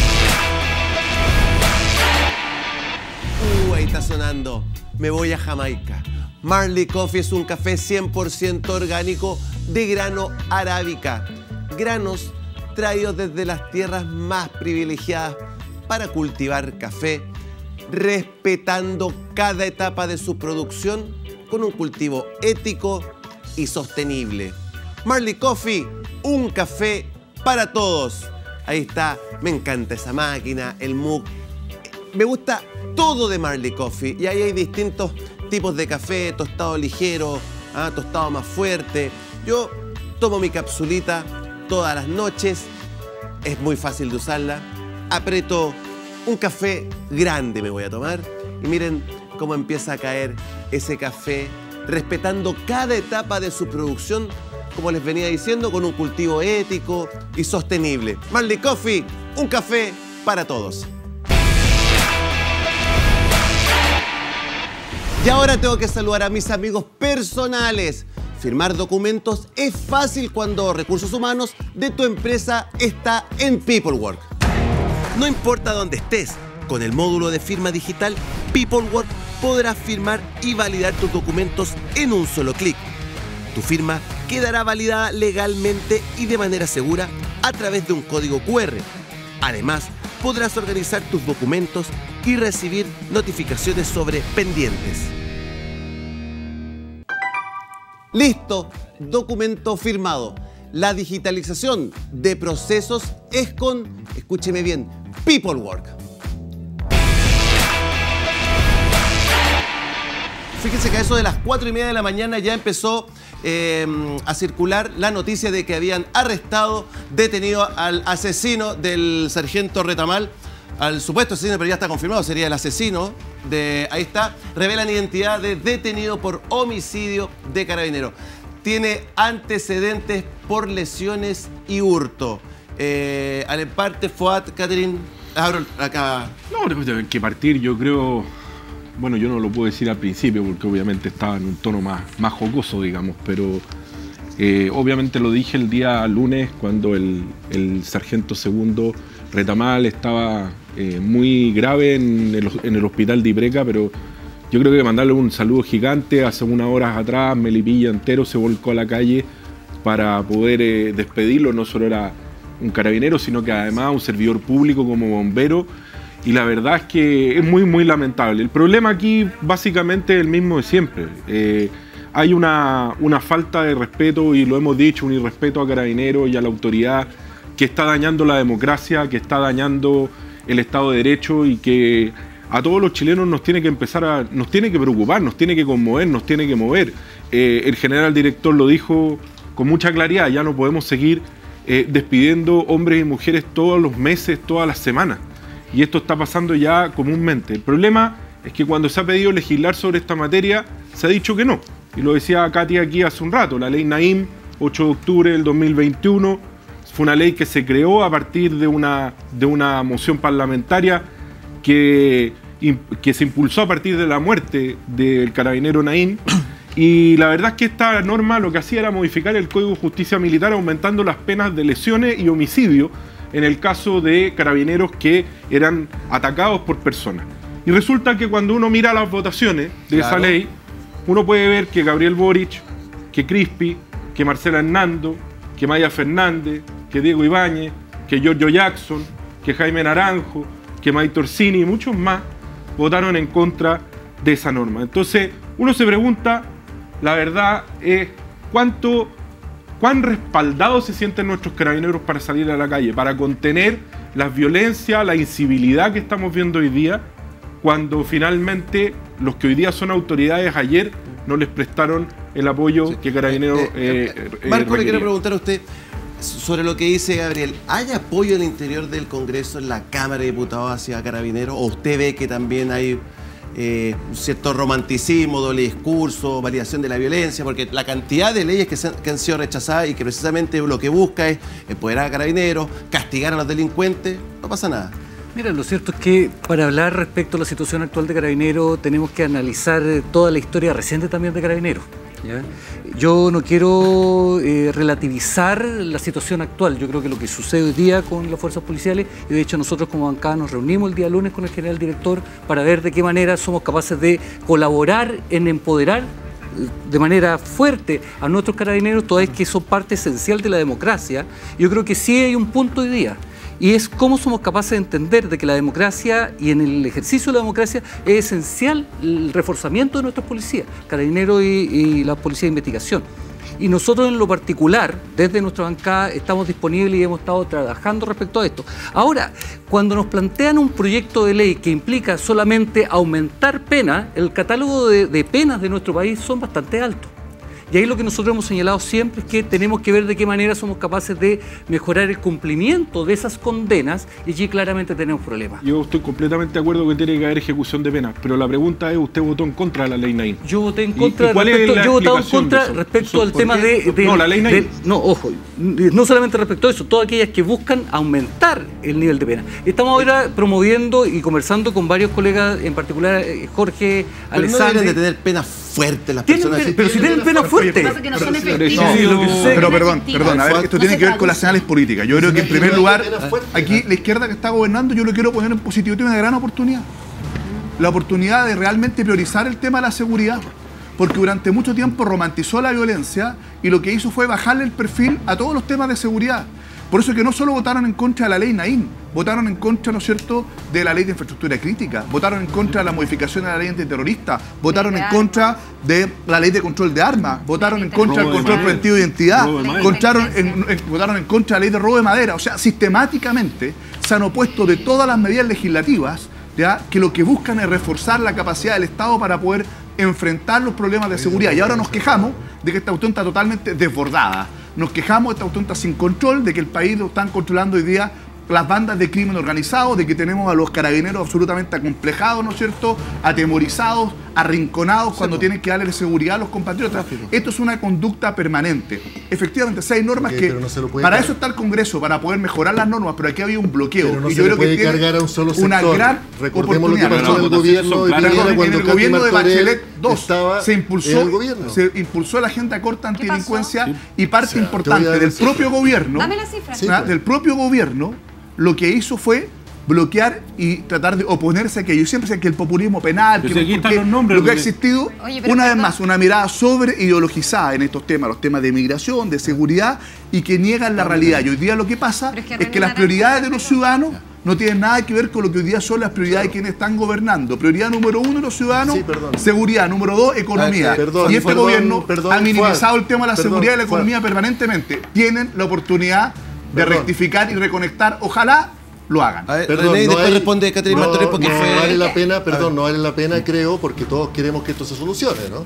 Uh, ahí está sonando. Me voy a Jamaica. Marley Coffee es un café cien por ciento orgánico de grano arábica. Granos traídos desde las tierras más privilegiadas para cultivar café, respetando cada etapa de su producción con un cultivo ético y sostenible. Marley Coffee, un café para todos. Ahí está, me encanta esa máquina, el mug. Me gusta todo de Marley Coffee y ahí hay distintos tipos de café, tostado ligero, ah, tostado más fuerte. Yo tomo mi capsulita todas las noches, es muy fácil de usarla. Aprieto un café grande me voy a tomar y miren cómo empieza a caer ese café, respetando cada etapa de su producción, como les venía diciendo, con un cultivo ético y sostenible. Marley Coffee, un café para todos. Y ahora tengo que saludar a mis amigos personales. Firmar documentos es fácil cuando recursos humanos de tu empresa está en Peoplework. No importa dónde estés, con el módulo de firma digital, Peoplework podrás firmar y validar tus documentos en un solo clic. Tu firma quedará validada legalmente y de manera segura a través de un código cu erre. Además, podrás organizar tus documentos y recibir notificaciones sobre pendientes. Listo, documento firmado. La digitalización de procesos es con, escúcheme bien, Peoplework. Fíjense que a eso de las cuatro y media de la mañana ya empezó eh, a circular la noticia de que habían arrestado, detenido al asesino del sargento Retamal, al supuesto asesino, pero ya está confirmado, sería el asesino de, ahí está, revelan identidad de detenido por homicidio de carabinero. Tiene antecedentes por lesiones y hurto. Eh, al emparte, Fuad, Catherine, abro acá. No, debe que partir, yo creo. Bueno, yo no lo puedo decir al principio porque obviamente estaba en un tono más, más jocoso, digamos, pero eh, obviamente lo dije el día lunes cuando el, el sargento segundo Retamal estaba eh, muy grave en el, en el hospital de Ipreca, pero yo creo que mandarle un saludo gigante. Hace unas horas atrás Melipilla entero se volcó a la calle para poder eh, despedirlo. No solo era un carabinero, sino que además un servidor público como bombero. Y la verdad es que es muy, muy lamentable. El problema aquí básicamente es el mismo de siempre. Eh, hay una, una falta de respeto, y lo hemos dicho, un irrespeto a Carabineros y a la autoridad que está dañando la democracia, que está dañando el Estado de Derecho y que a todos los chilenos nos tiene que empezar a, nos tiene que preocupar, nos tiene que conmover, nos tiene que mover. Eh, el general director lo dijo con mucha claridad, ya no podemos seguir eh, despidiendo hombres y mujeres todos los meses, todas las semanas. Y esto está pasando ya comúnmente. El problema es que cuando se ha pedido legislar sobre esta materia, se ha dicho que no. Y lo decía Katia aquí hace un rato, la ley Naim, ocho de octubre del dos mil veintiuno, fue una ley que se creó a partir de una, de una moción parlamentaria que, que se impulsó a partir de la muerte del carabinero Naim. Y la verdad es que esta norma lo que hacía era modificar el Código de Justicia Militar aumentando las penas de lesiones y homicidio en el caso de carabineros que eran atacados por personas. Y resulta que cuando uno mira las votaciones de claro. esa ley, uno puede ver que Gabriel Boric, que Crispi, que Marcela Hernando, que Maya Fernández, que Diego Ibáñez, que Giorgio Jackson, que Jaime Naranjo, que Maite Orsini y muchos más votaron en contra de esa norma. Entonces, uno se pregunta, la verdad es cuánto, cuán respaldados se sienten nuestros carabineros para salir a la calle, para contener la violencia, la incivilidad que estamos viendo hoy día, cuando finalmente los que hoy día son autoridades ayer no les prestaron el apoyo sí. que Carabineros eh, eh, eh, eh, Marco, le quiero preguntar a usted sobre lo que dice Gabriel. ¿Hay apoyo al interior del Congreso, en la Cámara de Diputados hacia Carabineros? ¿O usted ve que también hay eh, un cierto romanticismo, doble discurso, validación de la violencia? Porque la cantidad de leyes que, se, que han sido rechazadas y que precisamente lo que busca es empoderar a Carabineros, castigar a los delincuentes, no pasa nada. Mira, lo cierto es que para hablar respecto a la situación actual de Carabineros tenemos que analizar toda la historia reciente también de Carabineros. ¿ya? Yo no quiero eh, relativizar la situación actual. Yo creo que lo que sucede hoy día con las fuerzas policiales, y de hecho nosotros como bancada nos reunimos el día lunes con el general director para ver de qué manera somos capaces de colaborar en empoderar de manera fuerte a nuestros carabineros, toda vez que son parte esencial de la democracia. Yo creo que sí hay un punto hoy día, y es cómo somos capaces de entender de que la democracia y en el ejercicio de la democracia es esencial el reforzamiento de nuestras policías, carabineros y, y la policía de investigación. Y nosotros en lo particular, desde nuestra bancada, estamos disponibles y hemos estado trabajando respecto a esto. Ahora, cuando nos plantean un proyecto de ley que implica solamente aumentar penas, el catálogo de, de penas de nuestro país son bastante altos. Y ahí lo que nosotros hemos señalado siempre es que tenemos que ver de qué manera somos capaces de mejorar el cumplimiento de esas condenas, y allí claramente tenemos problemas. Yo estoy completamente de acuerdo que tiene que haber ejecución de penas, pero la pregunta es, ¿usted votó en contra de la ley Naim? Yo voté en contra, ¿Y, y respecto, yo votado en contra respecto al tema de, de... No, la ley Naim. De, no, ojo, no solamente respecto a eso, todas aquellas que buscan aumentar el nivel de pena. Estamos ahora promoviendo y conversando con varios colegas, en particular Jorge Alessandri. Pero no deben de tener penas fuertes las personas. Pero, pero si tienen penas fuertes. Que no son efectivos. No, pero perdón, perdón, a ver, esto tiene que ver con las señales políticas. Yo creo que en primer lugar, aquí la izquierda que está gobernando, yo lo quiero poner en positivo, tiene una gran oportunidad. La oportunidad de realmente priorizar el tema de la seguridad. Porque durante mucho tiempo romantizó la violencia y lo que hizo fue bajarle el perfil a todos los temas de seguridad. Por eso es que no solo votaron en contra de la ley Naim, votaron en contra, ¿no es cierto?, de la ley de infraestructura crítica, votaron en contra de la modificación de la ley antiterrorista, votaron en contra de la ley de control de armas, votaron en contra del control preventivo de identidad, votaron en, en, votaron en contra de la ley de robo de madera. O sea, sistemáticamente se han opuesto de todas las medidas legislativas, ¿ya?, que lo que buscan es reforzar la capacidad del Estado para poder enfrentar los problemas de seguridad. Y ahora nos quejamos de que esta cuestión está totalmente desbordada. Nos quejamos de que esta cuestión está sin control, de que el país lo están controlando hoy día las bandas de crimen organizado, de que tenemos a los carabineros absolutamente acomplejados, ¿no es cierto?, atemorizados, arrinconados cuando tienen que darle seguridad a los compatriotas. Esto es una conducta permanente. Efectivamente, si hay normas okay, que... No para eso está el Congreso, para poder mejorar las normas, pero aquí había un bloqueo. Pero no y se yo le creo puede que cargar a un solo sector. Una gran Recordemos lo que pasó en el gobierno de Piñera cuando el gobierno de Bachelet dos se impulsó, el gobierno. se impulsó la agenda corta antidelincuencia sí. y parte o sea, importante del propio gobierno, Dame la cifra. Sí, pues. del propio gobierno, lo que hizo fue bloquear y tratar de oponerse a que yo siempre sé que el populismo penal, que, aquí están los nombres, lo que ha existido, Oye, una vez más, una mirada sobre ideologizada en estos temas, los temas de migración, de seguridad, y que niegan la realidad. Y hoy día lo que pasa es que, es que las prioridades de los ciudadanos no tienen nada que ver con lo que hoy día son las prioridades de quienes están gobernando. Prioridad número uno de los ciudadanos, sí, seguridad. Número dos, economía. Ver, perdón, y este perdón, gobierno perdón, ha minimizado el tema de la perdón, seguridad y la economía perdón. permanentemente. Tienen la oportunidad de perdón. rectificar y reconectar. Ojalá lo hagan. A ver, perdón, René, no después hay, responde Caterina no, Martorell porque no fue... vale la pena, perdón, no vale la pena, creo, porque todos queremos que esto se solucione, ¿no?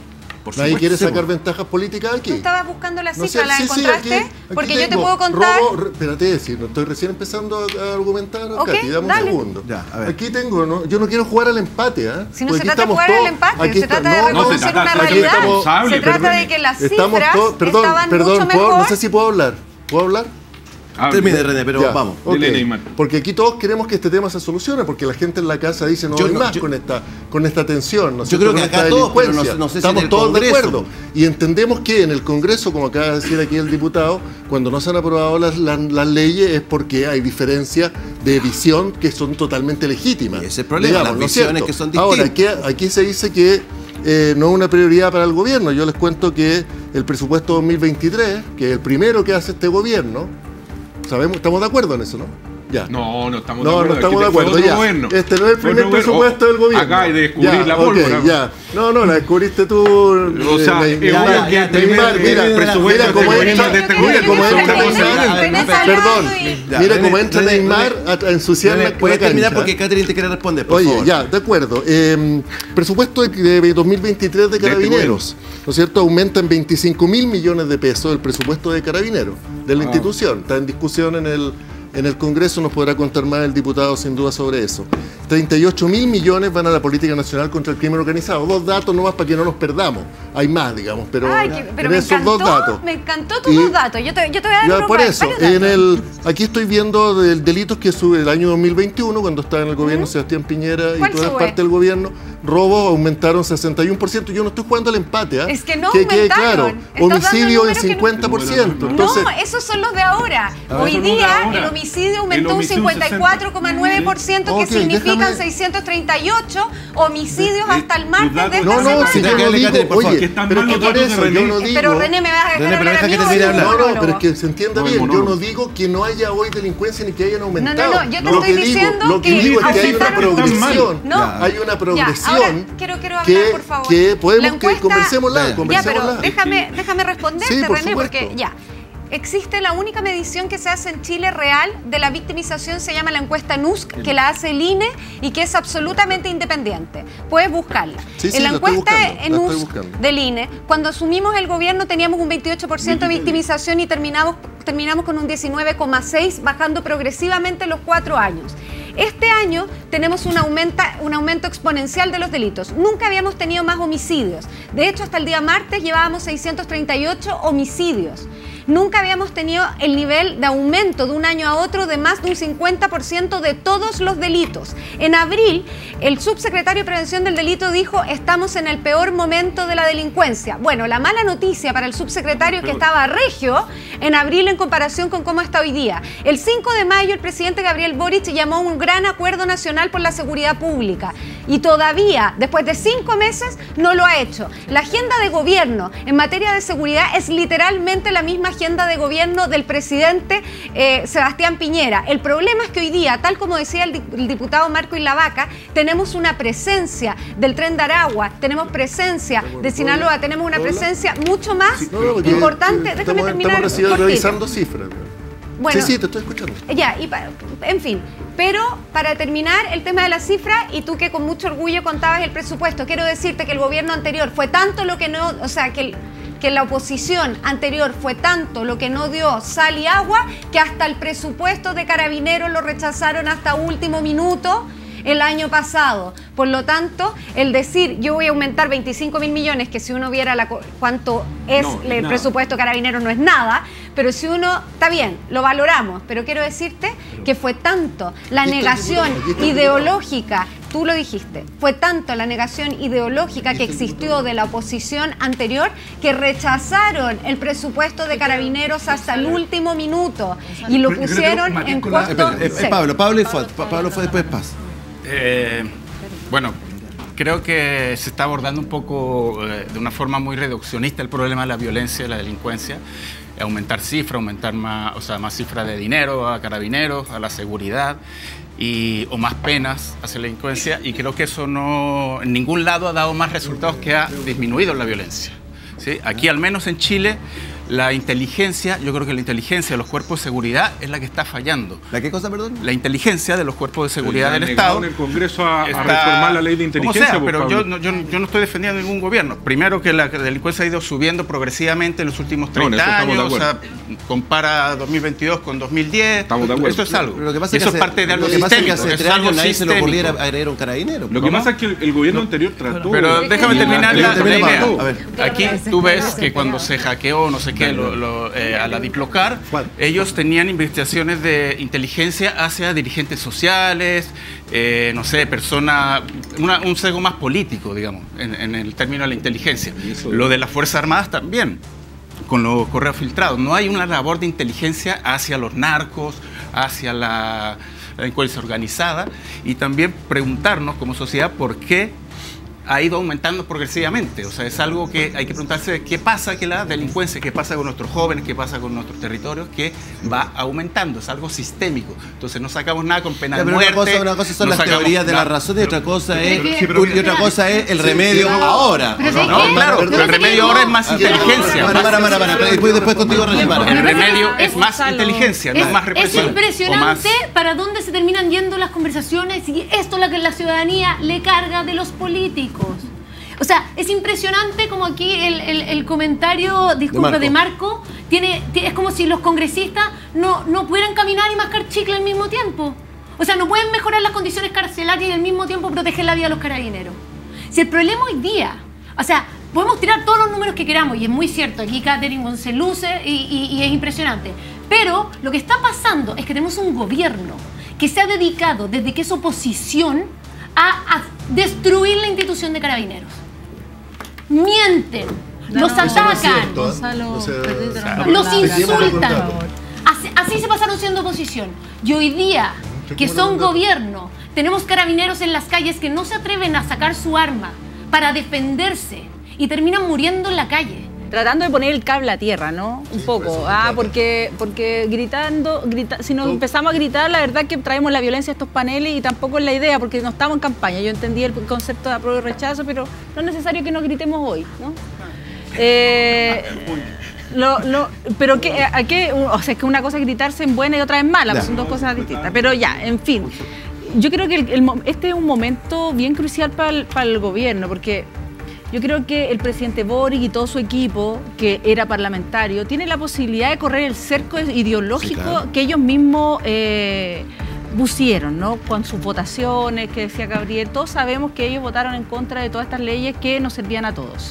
Nadie quiere sacar ventajas políticas aquí. Tú estabas buscando la No cifra, sé, ¿la sí, sí, encontraste? aquí- aquí Porque yo te tengo puedo contar... robo, re- espérate, si no estoy recién empezando a, a argumentar, Ok, Katy, dame dale. un segundo. Aquí tengo, ¿no? Yo no quiero jugar al empate, ¿ah? Si no Porque se aquí trata de estamos jugar todos- al empate, aquí se está- trata de no, reconocer no, se una trata- aquí realidad. estamos- Se trata perdón, de que las estamos cifras todos- perdón, estaban perdón, mucho ¿puedo- mejor. no sé si puedo hablar. ¿Puedo hablar? Termine, René, pero Ya, vamos. ok. Dile, Neymar. Porque aquí todos queremos que este tema se solucione, porque la gente en la casa dice no Yo hay no, más yo- con esta con esta tensión. ¿no es Yo cierto? creo que Con acá esta todos, pero no delincuencia. sé- no sé si Estamos en el todos de Congreso. acuerdo. Y entendemos que en el Congreso, como acaba de decir aquí el diputado, cuando no se han aprobado las, las- las leyes es porque hay diferencias de visión que son totalmente legítimas. Ese es el problema, las ¿no es visiones cierto? que son Ahora, distintas. aquí, aquí se dice que eh, no es una prioridad para el gobierno. Yo les cuento que el presupuesto dos mil veintitrés, que es el primero que hace este gobierno, sabemos, estamos de acuerdo en eso, ¿no? Ya. No, no estamos No, de no acuerdo. estamos Aquí de fue acuerdo, otro ya. gobierno. Este no es el Fue otro primer gobierno. presupuesto del gobierno. Acá hay de descubrir Ya, la ok, pólvora. ya. No, no, la descubriste tú. O sea, eh, es Neymar, obvio que este Neymar, primer- mira, el presupuesto mira cómo de entra, de este mira gobierno cómo es entra otra cosa. Neymar. Perdón, Ya, mira René, cómo entra René, Neymar René. a, a ensuciar René, la puedes la terminar cancha. porque Catherine te quiere responder, por Oye, favor. ya, de acuerdo. Eh, presupuesto de, de dos mil veintitrés de Carabineros, ¿no es cierto? Aumenta en veinticinco mil millones de pesos el presupuesto de Carabineros, de la Ah. institución. Está en discusión en el, en el Congreso, nos podrá contar más el diputado sin duda sobre eso. treinta y ocho mil millones van a la política nacional contra el crimen organizado. Dos datos nomás para que no nos perdamos. Hay más, digamos, pero, Ay, que- pero en me esos encantó, dos datos. me encantó tus Y- dos datos. Yo te, yo te voy a dar Ya, unos por va- eso, varios en datos. el, aquí estoy viendo del delitos que sube el año dos mil veintiuno, cuando estaba en el gobierno Sebastián Piñera y ¿Cuál toda sube? parte del gobierno, robos aumentaron sesenta y uno por ciento. Yo no estoy jugando al empate, ¿ah? Es que no que quede aumentaron. claro, Estás dando homicidio en números que no- cincuenta por ciento. Entonces, No, esos son los de ahora. A ver, Hoy son los de día ahora. el homicidio aumentó El un homicidio cincuenta y cuatro coma nueve por ciento, que Ok, significan déjame- seiscientos treinta y ocho homicidios hasta el martes de esta no, no, semana. si yo no digo, oye, pero es que por eso yo no digo... Pero René, ¿me vas a dejar René, pero hablar deja a mí que o termine de el hablar. No, no, monólogo? pero es que se entienda No, el bien. Yo monólogo. no digo que no haya hoy delincuencia ni que hayan aumentado. No, no, no, yo te Lo estoy que digo- diciendo Lo que que digo es que hay una aumentaron- progresión. No. Hay una Ya, ahora progresión quiero, quiero hablar, que, por favor. que podemos La que encuesta- conversémosla, Ya, conversémosla. pero déjame, déjame responderte, Sí, por René, supuesto. porque ya. Existe la única medición que se hace en Chile real de la victimización, se llama la encuesta N U S C, que la hace el I N E y que es absolutamente independiente. Puedes buscarla. Sí, sí, en la la estoy encuesta buscando, en la N U estoy S C buscando. del I N E, cuando asumimos el gobierno teníamos un veintiocho por ciento de victimización y terminamos, terminamos con un diecinueve coma seis por ciento, bajando progresivamente los cuatro años. Este año tenemos un, aumenta, un aumento exponencial de los delitos. Nunca habíamos tenido más homicidios. De hecho, hasta el día martes llevábamos seiscientos treinta y ocho homicidios. Nunca habíamos tenido el nivel de aumento de un año a otro de más de un cincuenta por ciento de todos los delitos. En abril, el subsecretario de Prevención del Delito dijo, estamos en el peor momento de la delincuencia. Bueno, la mala noticia para el subsecretario es que estaba regio en abril en comparación con cómo está hoy día. El cinco de mayo, el presidente Gabriel Boric llamó a un gran acuerdo nacional por la seguridad pública y todavía, después de cinco meses, no lo ha hecho. La agenda de gobierno en materia de seguridad es literalmente la misma agenda de gobierno del presidente eh, Sebastián Piñera. El problema es que hoy día, tal como decía el, di- el diputado Marco Ilavaca, tenemos una presencia del Tren de Aragua, tenemos presencia de Sinaloa, tenemos una presencia mucho más No, no, porque, importante. eh, Déjame estamos, terminar. estamos recién cortito. revisando cifras. Bueno, sí, sí, te estoy escuchando. Ya, y pa- en fin. Pero para terminar el tema de la cifra, y tú que con mucho orgullo contabas el presupuesto, quiero decirte que el gobierno anterior fue tanto lo que no, o sea, que, el- que la oposición anterior fue tanto lo que no dio sal y agua, que hasta el presupuesto de Carabineros lo rechazaron hasta último minuto el año pasado. Por lo tanto, el decir yo voy a aumentar veinticinco mil millones, que si uno viera la, co- cuánto es No, es el nada. presupuesto Carabinero no es nada, pero si uno, está bien, lo valoramos, pero quiero decirte que fue tanto la Aquí está el negación diputado, aquí está el ideológica, tú lo dijiste, fue tanto la negación ideológica que existió de la oposición anterior que rechazaron el presupuesto de Carabineros hasta el último minuto y lo Pero yo creo que pusieron Matías en con la- costo Espera, es- es cero. Pablo, Pablo y fue, Pa- Pablo fue después Paz. Eh, bueno, creo que se está abordando un poco eh, de una forma muy reduccionista el problema de la violencia y la delincuencia. Aumentar cifras, aumentar más, o sea, más cifras de dinero a carabineros, a la seguridad, y, o más penas hacia la delincuencia, y creo que eso no en ningún lado ha dado más resultados que ha disminuido la violencia. ¿Sí? Aquí, al menos en Chile, La inteligencia, yo creo que la inteligencia de los cuerpos de seguridad es la que está fallando. ¿La qué cosa, perdón? La inteligencia de los cuerpos de seguridad del Estado. Estado. en el Congreso a, está, a reformar la ley de inteligencia. Como sea, pero yo, Pablo. no, yo, yo no estoy defendiendo ningún gobierno. Primero que la delincuencia ha ido subiendo progresivamente en los últimos treinta no, años. O sea, compara dos mil veintidós con dos mil diez. Estamos de acuerdo. Eso es algo. Lo que pasa es que eso hace, es parte de algo lo que pasa es que sistémico. hace Es tres algo años nadie se le ocurriera sistémico. agregar un carabinero. Lo que pasa es que el, el gobierno anterior trató. Pero déjame terminar la, la idea. A ver. Aquí tú ves que cuando se hackeó, no sé qué, lo, lo, eh, a la Diplocar, ellos tenían investigaciones de inteligencia hacia dirigentes sociales, eh, no sé, personas, una, un sesgo más político, digamos, en, en el término de la inteligencia. Lo de las Fuerzas Armadas también, con los correos filtrados. No hay una labor de inteligencia hacia los narcos, hacia la, la delincuencia organizada, y también preguntarnos como sociedad por qué ha ido aumentando progresivamente. O sea, es algo que hay que preguntarse qué pasa que la delincuencia, qué pasa con nuestros jóvenes, qué pasa con nuestros territorios, que va aumentando, es algo sistémico. Entonces no sacamos nada con pena Ya, de pero muerte. una cosa, una cosa son no las teorías de la nada. razón y otra cosa es, Sí, y otra cosa es el remedio ahora. No, no, claro, pero el remedio ahora es más inteligencia. Para, para, para, para, para, después, después contigo, René, para. El remedio es más inteligencia, no es más Es represión. impresionante para dónde se terminan yendo las conversaciones y esto es lo que la ciudadanía le carga de los políticos. O sea, es impresionante como aquí el, el, el comentario, disculpa, de Marco, de Marco tiene, tiene, es como si los congresistas no, no pudieran caminar y mascar chicle al mismo tiempo. O sea, no pueden mejorar las condiciones carcelarias y al mismo tiempo proteger la vida de los carabineros. Si el problema hoy día, o sea, podemos tirar todos los números que queramos y es muy cierto, aquí Catherine se luce y, y, y es impresionante. Pero lo que está pasando es que tenemos un gobierno que se ha dedicado desde que es oposición a, a destruir la institución de carabineros. Mienten, No, los no, eso no es atacan, cierto, ¿eh? Gonzalo, los perdiste la insultan. palabra. Así, así se pasaron siendo oposición. Y hoy día, que son gobierno, tenemos carabineros en las calles que no se atreven a sacar su arma para defenderse y terminan muriendo en la calle. Tratando de poner el cable a tierra, ¿no? Un poco. Ah, porque, porque gritando, grita, si nos empezamos a gritar, la verdad que traemos la violencia a estos paneles y tampoco es la idea, porque no estamos en campaña. Yo entendí el concepto de apruebo y rechazo, pero no es necesario que nos gritemos hoy, ¿no? Eh, lo, lo, pero que, a qué, o sea, es que una cosa es gritarse en buena y otra en mala, pues son dos cosas distintas. Pero ya, en fin. Yo creo que el, el, este es un momento bien crucial para el, para el gobierno, porque yo creo que el presidente Boric y todo su equipo, que era parlamentario, tiene la posibilidad de correr el cerco ideológico sí, claro. que ellos mismos eh, pusieron, ¿no? Con sus votaciones, que decía Gabriel, todos sabemos que ellos votaron en contra de todas estas leyes que nos servían a todos.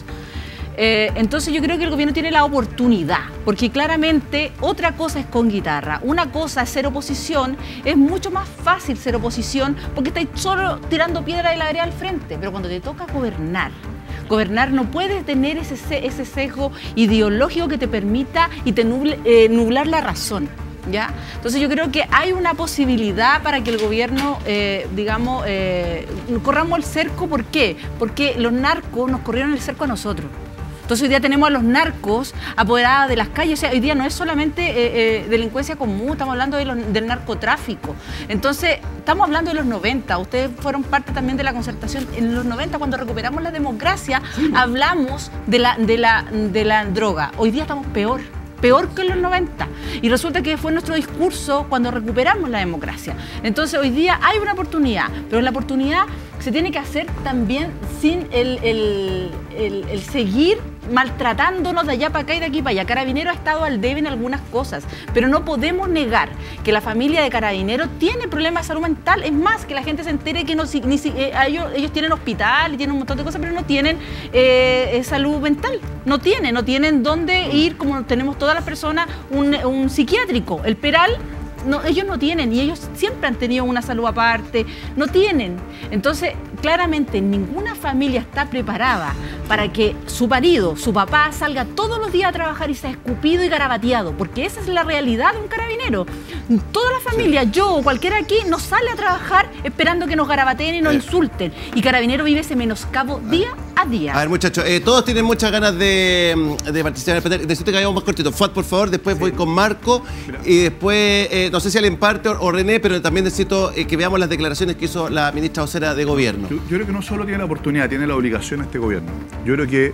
Eh, entonces yo creo que el gobierno tiene la oportunidad, porque claramente otra cosa es con guitarra, una cosa es ser oposición, es mucho más fácil ser oposición porque estáis solo tirando piedra de la vereda al frente, pero cuando te toca gobernar, gobernar no puedes tener ese, ese sesgo ideológico que te permita y te nuble, eh, nublar la razón. ¿Ya? Entonces yo creo que hay una posibilidad para que el gobierno, eh, digamos, eh, corramos el cerco. ¿Por qué? Porque los narcos nos corrieron el cerco a nosotros. Entonces hoy día tenemos a los narcos apoderados de las calles. O sea, hoy día no es solamente eh, eh, delincuencia común, estamos hablando de los, del narcotráfico. Entonces, estamos hablando de los noventa. Ustedes fueron parte también de la concertación. En los noventa, cuando recuperamos la democracia, sí. hablamos de la, de, la, de la droga. Hoy día estamos peor. Peor que en los noventa. Y resulta que fue nuestro discurso cuando recuperamos la democracia. Entonces hoy día hay una oportunidad, pero la oportunidad se tiene que hacer también sin el, el, el, el seguir maltratándonos de allá para acá y de aquí para allá. Carabinero ha estado al debe en algunas cosas, pero no podemos negar que la familia de Carabinero tiene problemas de salud mental. Es más, que la gente se entere que no, ni, eh, ellos, ellos tienen hospital y tienen un montón de cosas, pero no tienen eh, salud mental. No tienen, no tienen dónde ir, como tenemos todas las personas, un, un psiquiátrico. El Peral, no, ellos no tienen, y ellos siempre han tenido una salud aparte, no tienen. Entonces, claramente ninguna familia está preparada para que su marido, su papá, salga todos los días a trabajar y sea escupido y garabateado, porque esa es la realidad de un carabinero. Toda la familia, sí. yo o cualquiera aquí, no sale a trabajar esperando que nos garabateen y nos eh. insulten. Y Carabinero vive ese menoscabo día a día. A ver, muchachos, eh, todos tienen muchas ganas de, de participar en el panel. Decirte que vayamos más cortito. Fuad, por favor, después sí. voy con Marco Mira. y después, eh, no sé si alguien parte o, o René, pero también necesito eh, que veamos las declaraciones que hizo la ministra vocera de Gobierno. Yo, yo creo que no solo tiene la oportunidad, tiene la obligación este gobierno. Yo creo que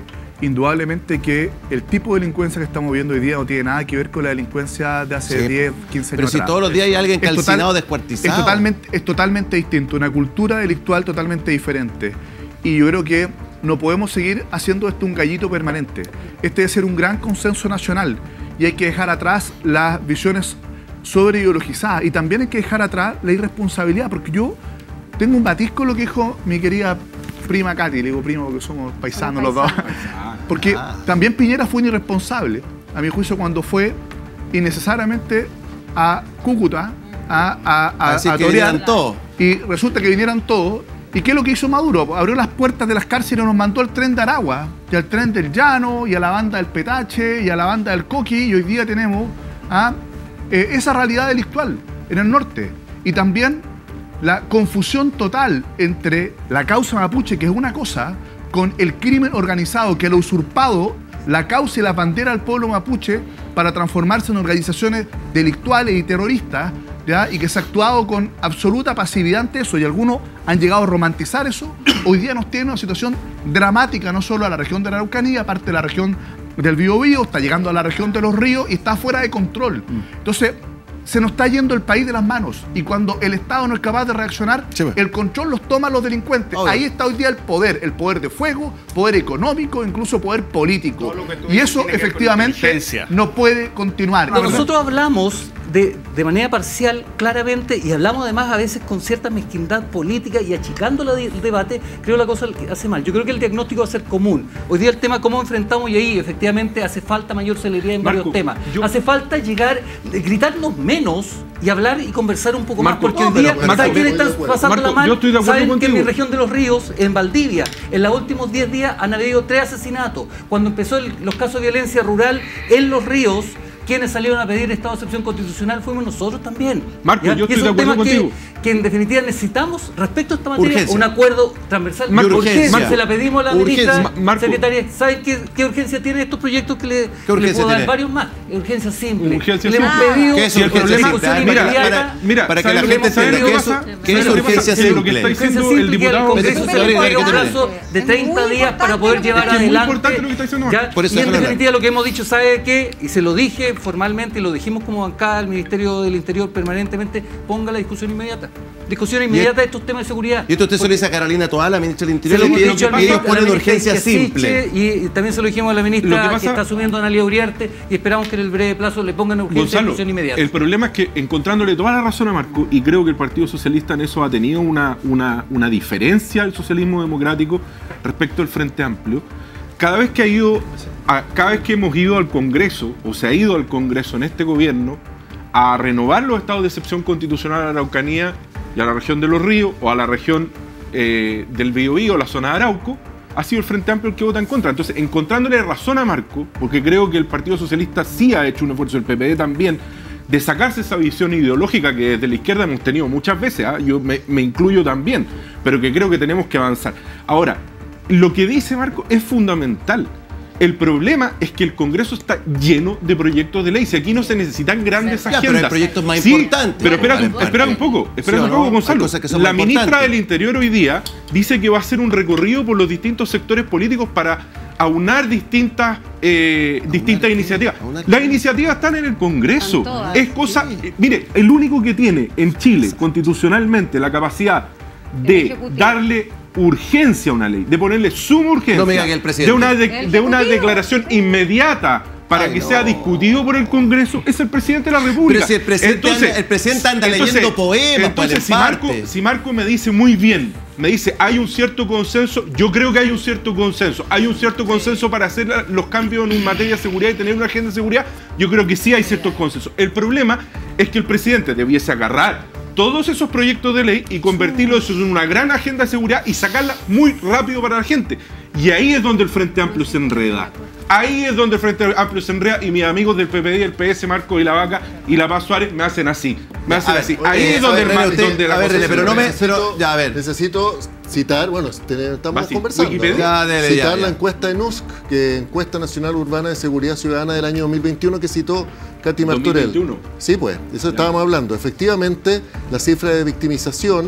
indudablemente que el tipo de delincuencia que estamos viendo hoy día no tiene nada que ver con la delincuencia de hace Sí. diez, quince años Pero si atrás. todos los días hay alguien Es calcinado, total- descuartizado. Es totalmente, es totalmente distinto, una cultura delictual totalmente diferente. Y yo creo que no podemos seguir haciendo esto un gallito permanente. Este debe ser un gran consenso nacional y hay que dejar atrás las visiones sobreideologizadas y también hay que dejar atrás la irresponsabilidad, porque yo tengo un matiz con lo que dijo mi querida prima Katy, le digo primo porque somos paisanos los dos, porque también Piñera fue un irresponsable, a mi juicio, cuando fue innecesariamente a Cúcuta a, a, a, Así a que torear, vinieran todos. y resulta que vinieran todos. ¿Y qué es lo que hizo Maduro? Abrió las puertas de las cárceles y nos mandó al tren de Aragua, y al tren del Llano, y a la banda del Petache, y a la banda del Coqui, y hoy día tenemos a, eh, esa realidad delictual en el norte. Y también la confusión total entre la causa mapuche, que es una cosa, con el crimen organizado que lo ha usurpado la causa y la bandera del pueblo mapuche para transformarse en organizaciones delictuales y terroristas, ¿ya? Y que se ha actuado con absoluta pasividad ante eso, y algunos han llegado a romantizar eso. Hoy día nos tiene una situación dramática, no solo a la región de la Araucanía, aparte de la región del Biobío, está llegando a la región de los ríos y está fuera de control. Entonces, se nos está yendo el país de las manos, y cuando el Estado no es capaz de reaccionar, el control los toman los delincuentes. Ahí está hoy día el poder, el poder de fuego, poder económico, incluso poder político. Y eso efectivamente no puede continuar. Nosotros hablamos de, de manera parcial, claramente, y hablamos además a veces con cierta mezquindad política y achicando la, el debate, creo la cosa hace mal. Yo creo que el diagnóstico va a ser común. Hoy día el tema cómo enfrentamos, y ahí efectivamente hace falta mayor celeridad en Marco, varios temas. yo- Hace falta llegar, gritarnos menos y hablar y conversar un poco Marco, más, porque no, hoy día, pero- Marco, ¿saben quiénes estoy de están acuerdo. pasando Marco, la mal? yo estoy de acuerdo Saben que en contigo. mi región de los ríos, en Valdivia, en los últimos diez días han habido tres asesinatos. Cuando empezó el- los casos de violencia rural en los ríos, quienes salieron a pedir estado de excepción constitucional fuimos nosotros también. Marco, ¿Ya? yo Y estoy esos de acuerdo temas que- contigo. Que, en definitiva necesitamos, respecto a esta materia, Urgencia. un acuerdo transversal. Marco, urgencia. Marco, Se la pedimos a la urgencia. ministra Ma- Marco. secretaria. ¿Saben qué, qué urgencia tienen estos proyectos que le, ¿Qué le urgencia puedo dar tiene? varios más? Urgencia simple. Urgencia le hemos simple. pedido ¿Qué es que urgencia la simple? discusión Mira, inmediata- para- mira, para que ¿saben la lo gente hemos entienda, pedido? ¿qué es- ¿Saben qué es lo que urgencia pasa? simple? Lo que está Urgencia diciendo simple, el que diputado- Congreso Pero se eso- le Gabriel, un Gabriel, plazo de treinta días para poder llevar Es que es muy adelante. importante lo que está diciendo ¿ya? Marco. Por eso Y en déjalo definitiva lo que hemos dicho, ¿sabe qué? Y se lo dije formalmente y lo dijimos como bancada al Ministerio del Interior permanentemente, ponga la discusión inmediata. Discusión inmediata de estos temas de seguridad. Y esto usted se lo dice a Carolina Toá, la ministra del Se Interior, lo hemos y dicho al y ellos ministro- a la ponen ministra urgencia Siche, simple. Y, y también se lo dijimos a la Lo ministra que que, pasa- está asumiendo Analia Uriarte, y esperamos que en el breve plazo le pongan urgencia de Gonzalo, discusión inmediata. el problema es que encontrándole toda la razón a Marco, y creo que el Partido Socialista en eso ha tenido una, una, una diferencia al socialismo democrático respecto al Frente Amplio, cada vez que ha ido, a- cada vez que hemos ido al Congreso, o se ha ido al Congreso en este gobierno, a renovar los estados de excepción constitucional a la Araucanía y a la región de los ríos, o a la región eh, del Biobío, la zona de Arauco, ha sido el Frente Amplio el que vota en contra. Entonces, encontrándole razón a Marco, porque creo que el Partido Socialista sí ha hecho un esfuerzo, el P P D también, de sacarse esa visión ideológica que desde la izquierda hemos tenido muchas veces, ¿ah? Yo me, me incluyo también, pero que creo que tenemos que avanzar. Ahora, lo que dice Marco es fundamental. El problema es que el Congreso está lleno de proyectos de ley. Si aquí no se necesitan grandes Ya, agendas. pero hay proyectos más Sí, importantes. Pero espera, Vale, parte. espera un poco, espera ¿Sí o un no? poco, Hay Gonzalo. cosas que son La más ministra importantes. del Interior hoy día dice que va a hacer un recorrido por los distintos sectores políticos para aunar distintas, eh, distintas iniciativas. Las iniciativas están en el Congreso. Están todas. Es cosa. eh, mire, el único que tiene en Chile constitucionalmente la capacidad de Ejecutivo. darle urgencia a una ley, de ponerle suma urgencia, No me diga que el presidente. de una, de- El de una Ejecutivo. declaración inmediata para Ay, que no. sea discutido por el Congreso, es el presidente de la República. Pero si el presidente anda- el presidente anda leyendo poemas, entonces, pues, si en Marco, parte. si Marco me dice muy bien, me dice hay un cierto consenso, yo creo que hay un cierto consenso, hay un cierto consenso para hacer la- los cambios en materia de seguridad y tener una agenda de seguridad, yo creo que sí hay ciertos consensos. El problema es que el presidente debiese agarrar todos esos proyectos de ley y convertirlos en una gran agenda de seguridad y sacarla muy rápido para la gente. Y ahí es donde el Frente Amplio se enreda. Ahí es donde el Frente Amplio se enreda y mis amigos del P P D, el P S, Marco y la Vaca y la Paz Suárez me hacen así. Me hacen A ver, así. oye, Ahí es a donde, ver, el ma- René, usted- donde la a ver, cosa René, se pero no me- enreda. pero, ya, a ver. Necesito citar, bueno, te- estamos Basi- conversando. Wikipedia. ¿no? Ya, dele, citar ya, ya. la encuesta de N U S C, que Encuesta Nacional Urbana de Seguridad Ciudadana del año dos mil veintiuno, que citó Katy Martorell. dos mil veintiuno. Sí, pues, eso estábamos hablando. Efectivamente, la cifra de victimización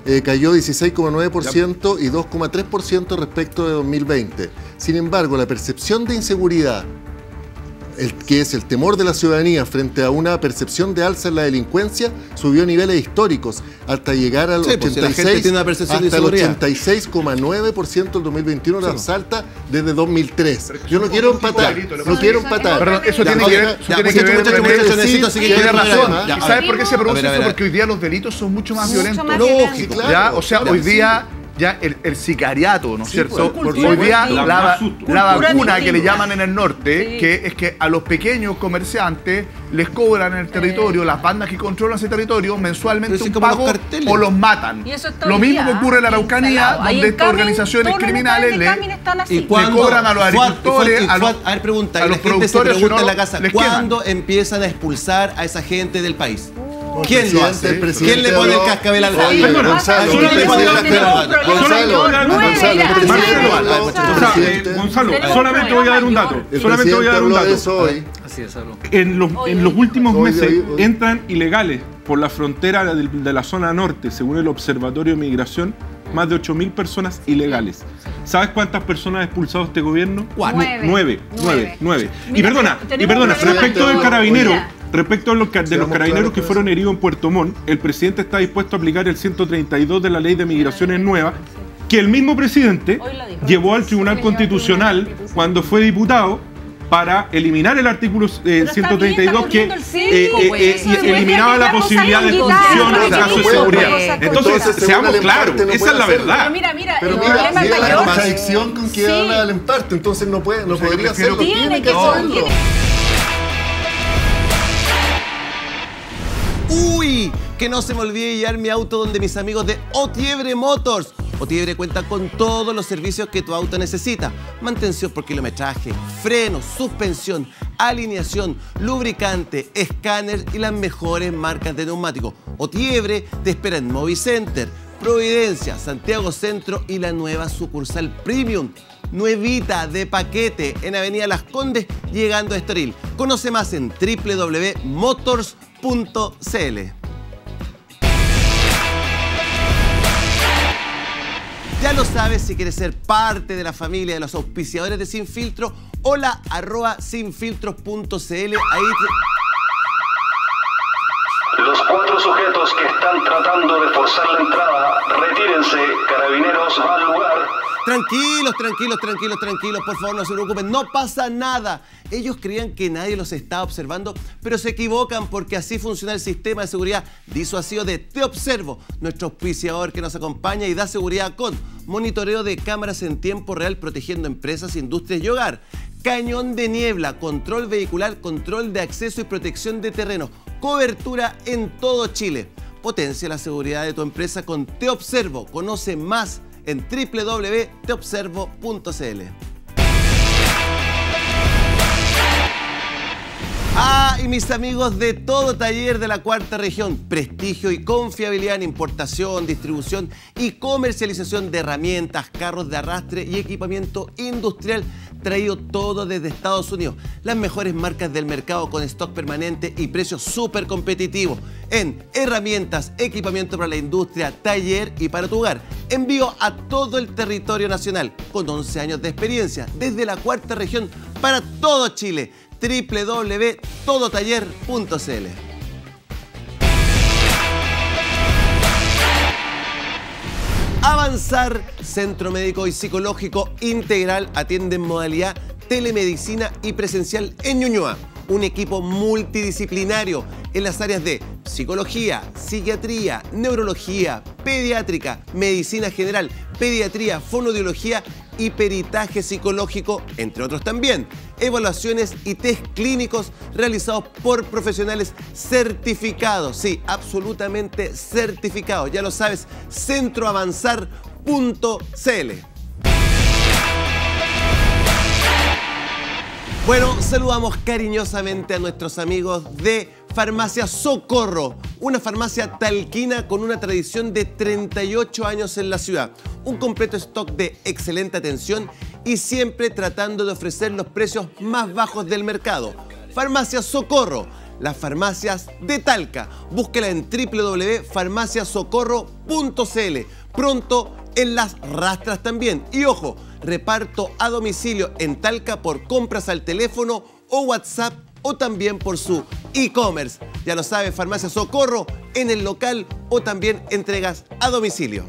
eh, cayó dieciséis coma nueve por ciento y dos coma tres por ciento respecto de dos mil veinte. Sin embargo, la percepción de inseguridad, el, que es el temor de la ciudadanía frente a una percepción de alza en la delincuencia, subió a niveles históricos hasta llegar al sí, pues, ochenta y seis, si la gente tiene una percepción de hasta el inseguridad. ochenta y seis coma nueve por ciento del dos mil veintiuno, la sí. más alta desde dos mil tres. Yo no quiero empatar, no quiero empatar. Pero eso Ya, tiene que ver, ya, eso tiene muchachos, que ver muchachos, con muchachos, el- necesito sí, seguir tiene con el razón. programa. Ya, ¿Y a sabes ver. por qué se A produce ver, a ver, eso? a ver. Porque hoy día los delitos son mucho más Mucho violentos. más violentos. Sí, claro. ¿Ya? O sea, Claro, hoy sí. día ya el, el sicariato, ¿no es Sí, cierto? por- por- Hoy día por- la, por- la por- vacuna por- que le llaman en el norte, Sí. que es que a los pequeños comerciantes les cobran en el territorio, las bandas que controlan ese territorio, mensualmente Pero sí, un como los pago carteles. o los matan. Y eso está Lo hoy mismo día, que ocurre en la Araucanía, instalado. Ahí donde en estas Camin, organizaciones todos los criminales locales de le, Camin están así. ¿Y le cuándo? cobran a los Fuad- agricultores, y Fuad- a los, a ver, pregunta, a y los la gente se productores, pregunta si en no, la casa, les queman. ¿cuándo empiezan a expulsar a esa gente del país? El ¿Quién lo presidente- hace? el presidente ¿Quién le pone el habló- cascabel al Oye, gato? Gonzalo, ¿Quién el le pone el presidente- cascabel al gato? Gonzalo, Gonzalo, el presidente habló- O sea, eh, Gonzalo, solamente voy a dar un dato. El Solamente voy a dar un presidente habló dato. de eso hoy. Así es, hablo. En los, en los últimos Hoy, meses hoy, hoy. entran ilegales por la frontera de, de la zona norte, según el Observatorio de Migración, más de ocho mil personas ilegales. ¿Sabes cuántas personas ha expulsado este gobierno? Cuatro. Nu- Nueve. Nueve. Nueve. Y Mira, perdona, pero y perdona, tenemos un respecto problema. del carabinero, Mira. respecto a los, ca- de los Seamos carabineros claros que con fueron heridos en Puerto Montt, el presidente está dispuesto a aplicar el ciento treinta y dos de la Ley de Migraciones nueva, que el mismo presidente Hoy lo dijo. llevó al Tribunal Constitucional cuando fue diputado para eliminar el artículo eh, ciento treinta y dos que está ocurriendo el eh, circo, eh, pues. eh, Eso y demuestra eliminaba que la Carlos posibilidad de Sainz expulsión Guitarra, en no caso de puede seguridad. hacer cosas Entonces, Entonces, según seamos el claros, emparte, no esa puede es la hacerlo. verdad. Pero mira, mira, Pero el mira, problema mira la mayor. contradicción con que Sí. habla del emparte, entonces no puede, no O sea, yo podría prefiero- hacerlo, Tiene tiene que que ser, hacerlo. tiene- Uy, que no se me olvide llevar mi auto donde mis amigos de Otiebre Motors. Otiebre cuenta con todos los servicios que tu auto necesita. Mantención por kilometraje, frenos, suspensión, alineación, lubricante, escáner y las mejores marcas de neumáticos. Otiebre te espera en Movicenter, Providencia, Santiago Centro y la nueva sucursal Premium. Nuevita de paquete en Avenida Las Condes, llegando a Estoril. Conoce más en w w w punto motors punto c l. Ya lo sabes, si quieres ser parte de la familia de los auspiciadores de Sin Filtro, hola arroba sinfiltros punto c l. Ahí te... Los cuatro sujetos que están tratando de forzar la entrada, retírense, carabineros va al lugar. Tranquilos, tranquilos, tranquilos, tranquilos, por favor no se preocupen, no pasa nada. Ellos creían que nadie los estaba observando, pero se equivocan porque así funciona el sistema de seguridad disuasivo de Te Observo, nuestro auspiciador que nos acompaña y da seguridad con monitoreo de cámaras en tiempo real protegiendo empresas, industrias y hogar, cañón de niebla, control vehicular, control de acceso y protección de terreno, cobertura en todo Chile. Potencia la seguridad de tu empresa con Te Observo. Conoce más en w w w punto te observo punto c l. Ah, y mis amigos de Todo Taller de la Cuarta Región, prestigio y confiabilidad en importación, distribución y comercialización de herramientas, carros de arrastre y equipamiento industrial, traído todo desde Estados Unidos. Las mejores marcas del mercado con stock permanente y precios súper competitivos en herramientas, equipamiento para la industria, taller y para tu hogar. Envío a todo el territorio nacional con once años de experiencia desde la Cuarta Región para todo Chile. w w w punto todo taller punto c l. Avanzar, Centro Médico y Psicológico Integral, atiende en modalidad telemedicina y presencial en Ñuñoa. Un equipo multidisciplinario en las áreas de psicología, psiquiatría, neurología, pediátrica, medicina general, pediatría, fonoaudiología y peritaje psicológico, entre otros también. Evaluaciones y test clínicos realizados por profesionales certificados. Sí, absolutamente certificados. Ya lo sabes, centro avanzar punto c l. Bueno, saludamos cariñosamente a nuestros amigos de Farmacia Socorro, una farmacia talquina con una tradición de treinta y ocho años en la ciudad. Un completo stock de excelente atención y siempre tratando de ofrecer los precios más bajos del mercado. Farmacia Socorro, las farmacias de Talca. Búsquela en doble u doble u doble u punto farmacia socorro punto c l. Pronto en Las Rastras también. Y ojo, reparto a domicilio en Talca por compras al teléfono o WhatsApp o también por su e-commerce. Ya lo sabe, Farmacia Socorro en el local o también entregas a domicilio.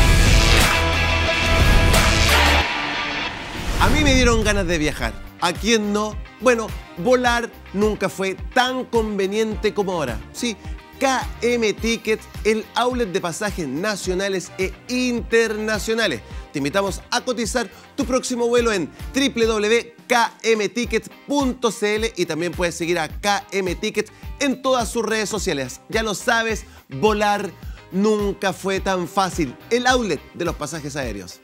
A mí me dieron ganas de viajar. ¿A quién no? Bueno, volar nunca fue tan conveniente como ahora. Sí, K M Tickets, el outlet de pasajes nacionales e internacionales. Te invitamos a cotizar tu próximo vuelo en doble u doble u doble u punto k m tickets punto c l y también puedes seguir a K M Tickets en todas sus redes sociales. Ya lo sabes, volar nunca fue tan fácil. El outlet de los pasajes aéreos.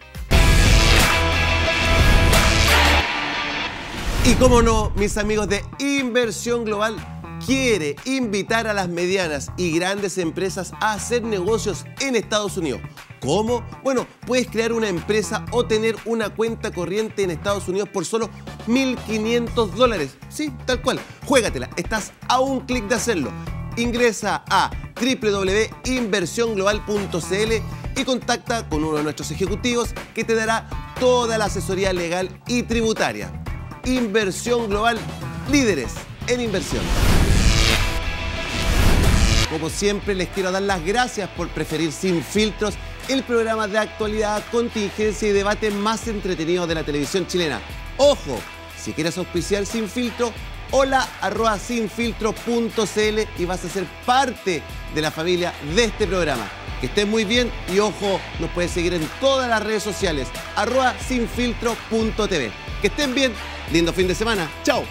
Y cómo no, mis amigos de Inversión Global quiere invitar a las medianas y grandes empresas a hacer negocios en Estados Unidos. ¿Cómo? Bueno, puedes crear una empresa o tener una cuenta corriente en Estados Unidos por solo mil quinientos dólares. Sí, tal cual. Juégatela, estás a un clic de hacerlo. Ingresa a doble u doble u doble u punto inversión global punto c l y contacta con uno de nuestros ejecutivos que te dará toda la asesoría legal y tributaria. Inversión Global, líderes en inversión. Como siempre, les quiero dar las gracias por preferir Sin Filtros, el programa de actualidad, contingencia y debate más entretenido de la televisión chilena. Ojo, si quieres auspiciar Sin Filtro, hola arroba sinfiltro punto c l y vas a ser parte de la familia de este programa. Que estén muy bien y ojo, nos puedes seguir en todas las redes sociales, arroba sinfiltro punto t v. Que estén bien, lindo fin de semana, chao.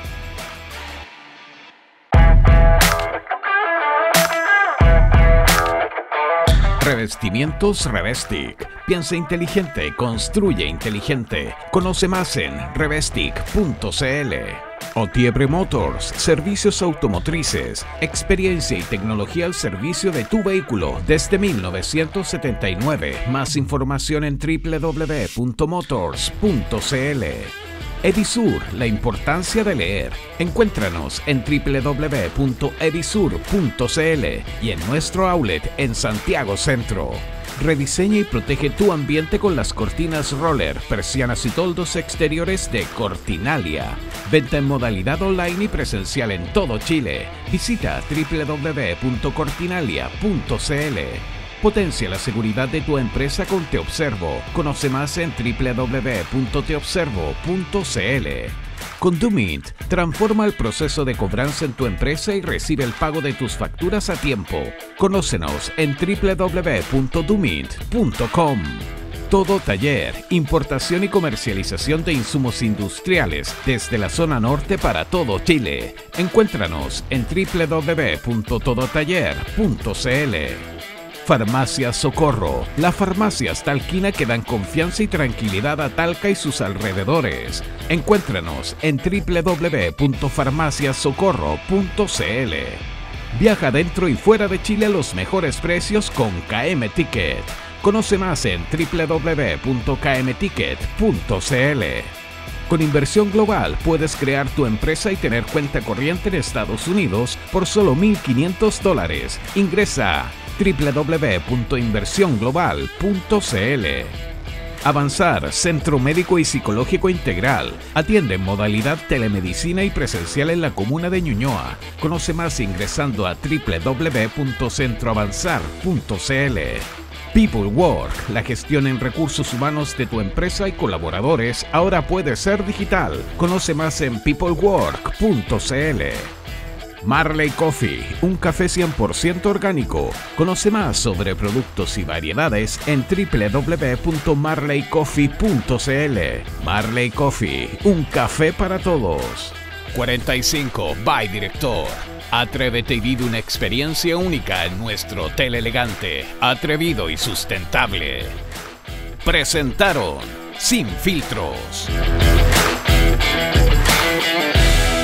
Revestimientos Revestic. Piensa inteligente, construye inteligente. Conoce más en revestic punto c l. Otiebre Motors, servicios automotrices, experiencia y tecnología al servicio de tu vehículo desde mil novecientos setenta y nueve. Más información en doble u doble u doble u punto motors punto c l. Edisur, la importancia de leer. Encuéntranos en doble u doble u doble u punto edisur punto c l y en nuestro outlet en Santiago Centro. Rediseña y protege tu ambiente con las cortinas roller, persianas y toldos exteriores de Cortinalia. Venta en modalidad online y presencial en todo Chile. Visita doble u doble u doble u punto cortinalia punto c l. Potencia la seguridad de tu empresa con Te Observo. Conoce más en doble u doble u doble u punto te observo punto c l. Con Dumint, transforma el proceso de cobranza en tu empresa y recibe el pago de tus facturas a tiempo. Conócenos en doble u doble u doble u punto dumint punto com. Todo Taller, importación y comercialización de insumos industriales desde la zona norte para todo Chile. Encuéntranos en doble u doble u doble u punto todo taller punto c l. Farmacia Socorro, las farmacias talquina que dan confianza y tranquilidad a Talca y sus alrededores. Encuéntranos en doble u doble u doble u punto farmacia socorro punto c l. Viaja dentro y fuera de Chile a los mejores precios con K M Ticket. Conoce más en doble u doble u doble u punto k m ticket punto c l. Con Inversión Global puedes crear tu empresa y tener cuenta corriente en Estados Unidos por solo mil quinientos dólares. Ingresa a doble u doble u doble u punto inversión global punto c l. Avanzar, Centro Médico y Psicológico Integral. Atiende en modalidad telemedicina y presencial en la comuna de Ñuñoa. Conoce más ingresando a doble u doble u doble u punto centro avanzar punto c l. People Work, la gestión en recursos humanos de tu empresa y colaboradores ahora puede ser digital. Conoce más en people work punto c l. Marley Coffee, un café cien por ciento orgánico. Conoce más sobre productos y variedades en doble u doble u doble u punto marley coffee punto c l. Marley Coffee, un café para todos. cuarenta y cinco by Director. Atrévete y vive una experiencia única en nuestro hotel elegante, atrevido y sustentable. Presentaron Sin Filtros.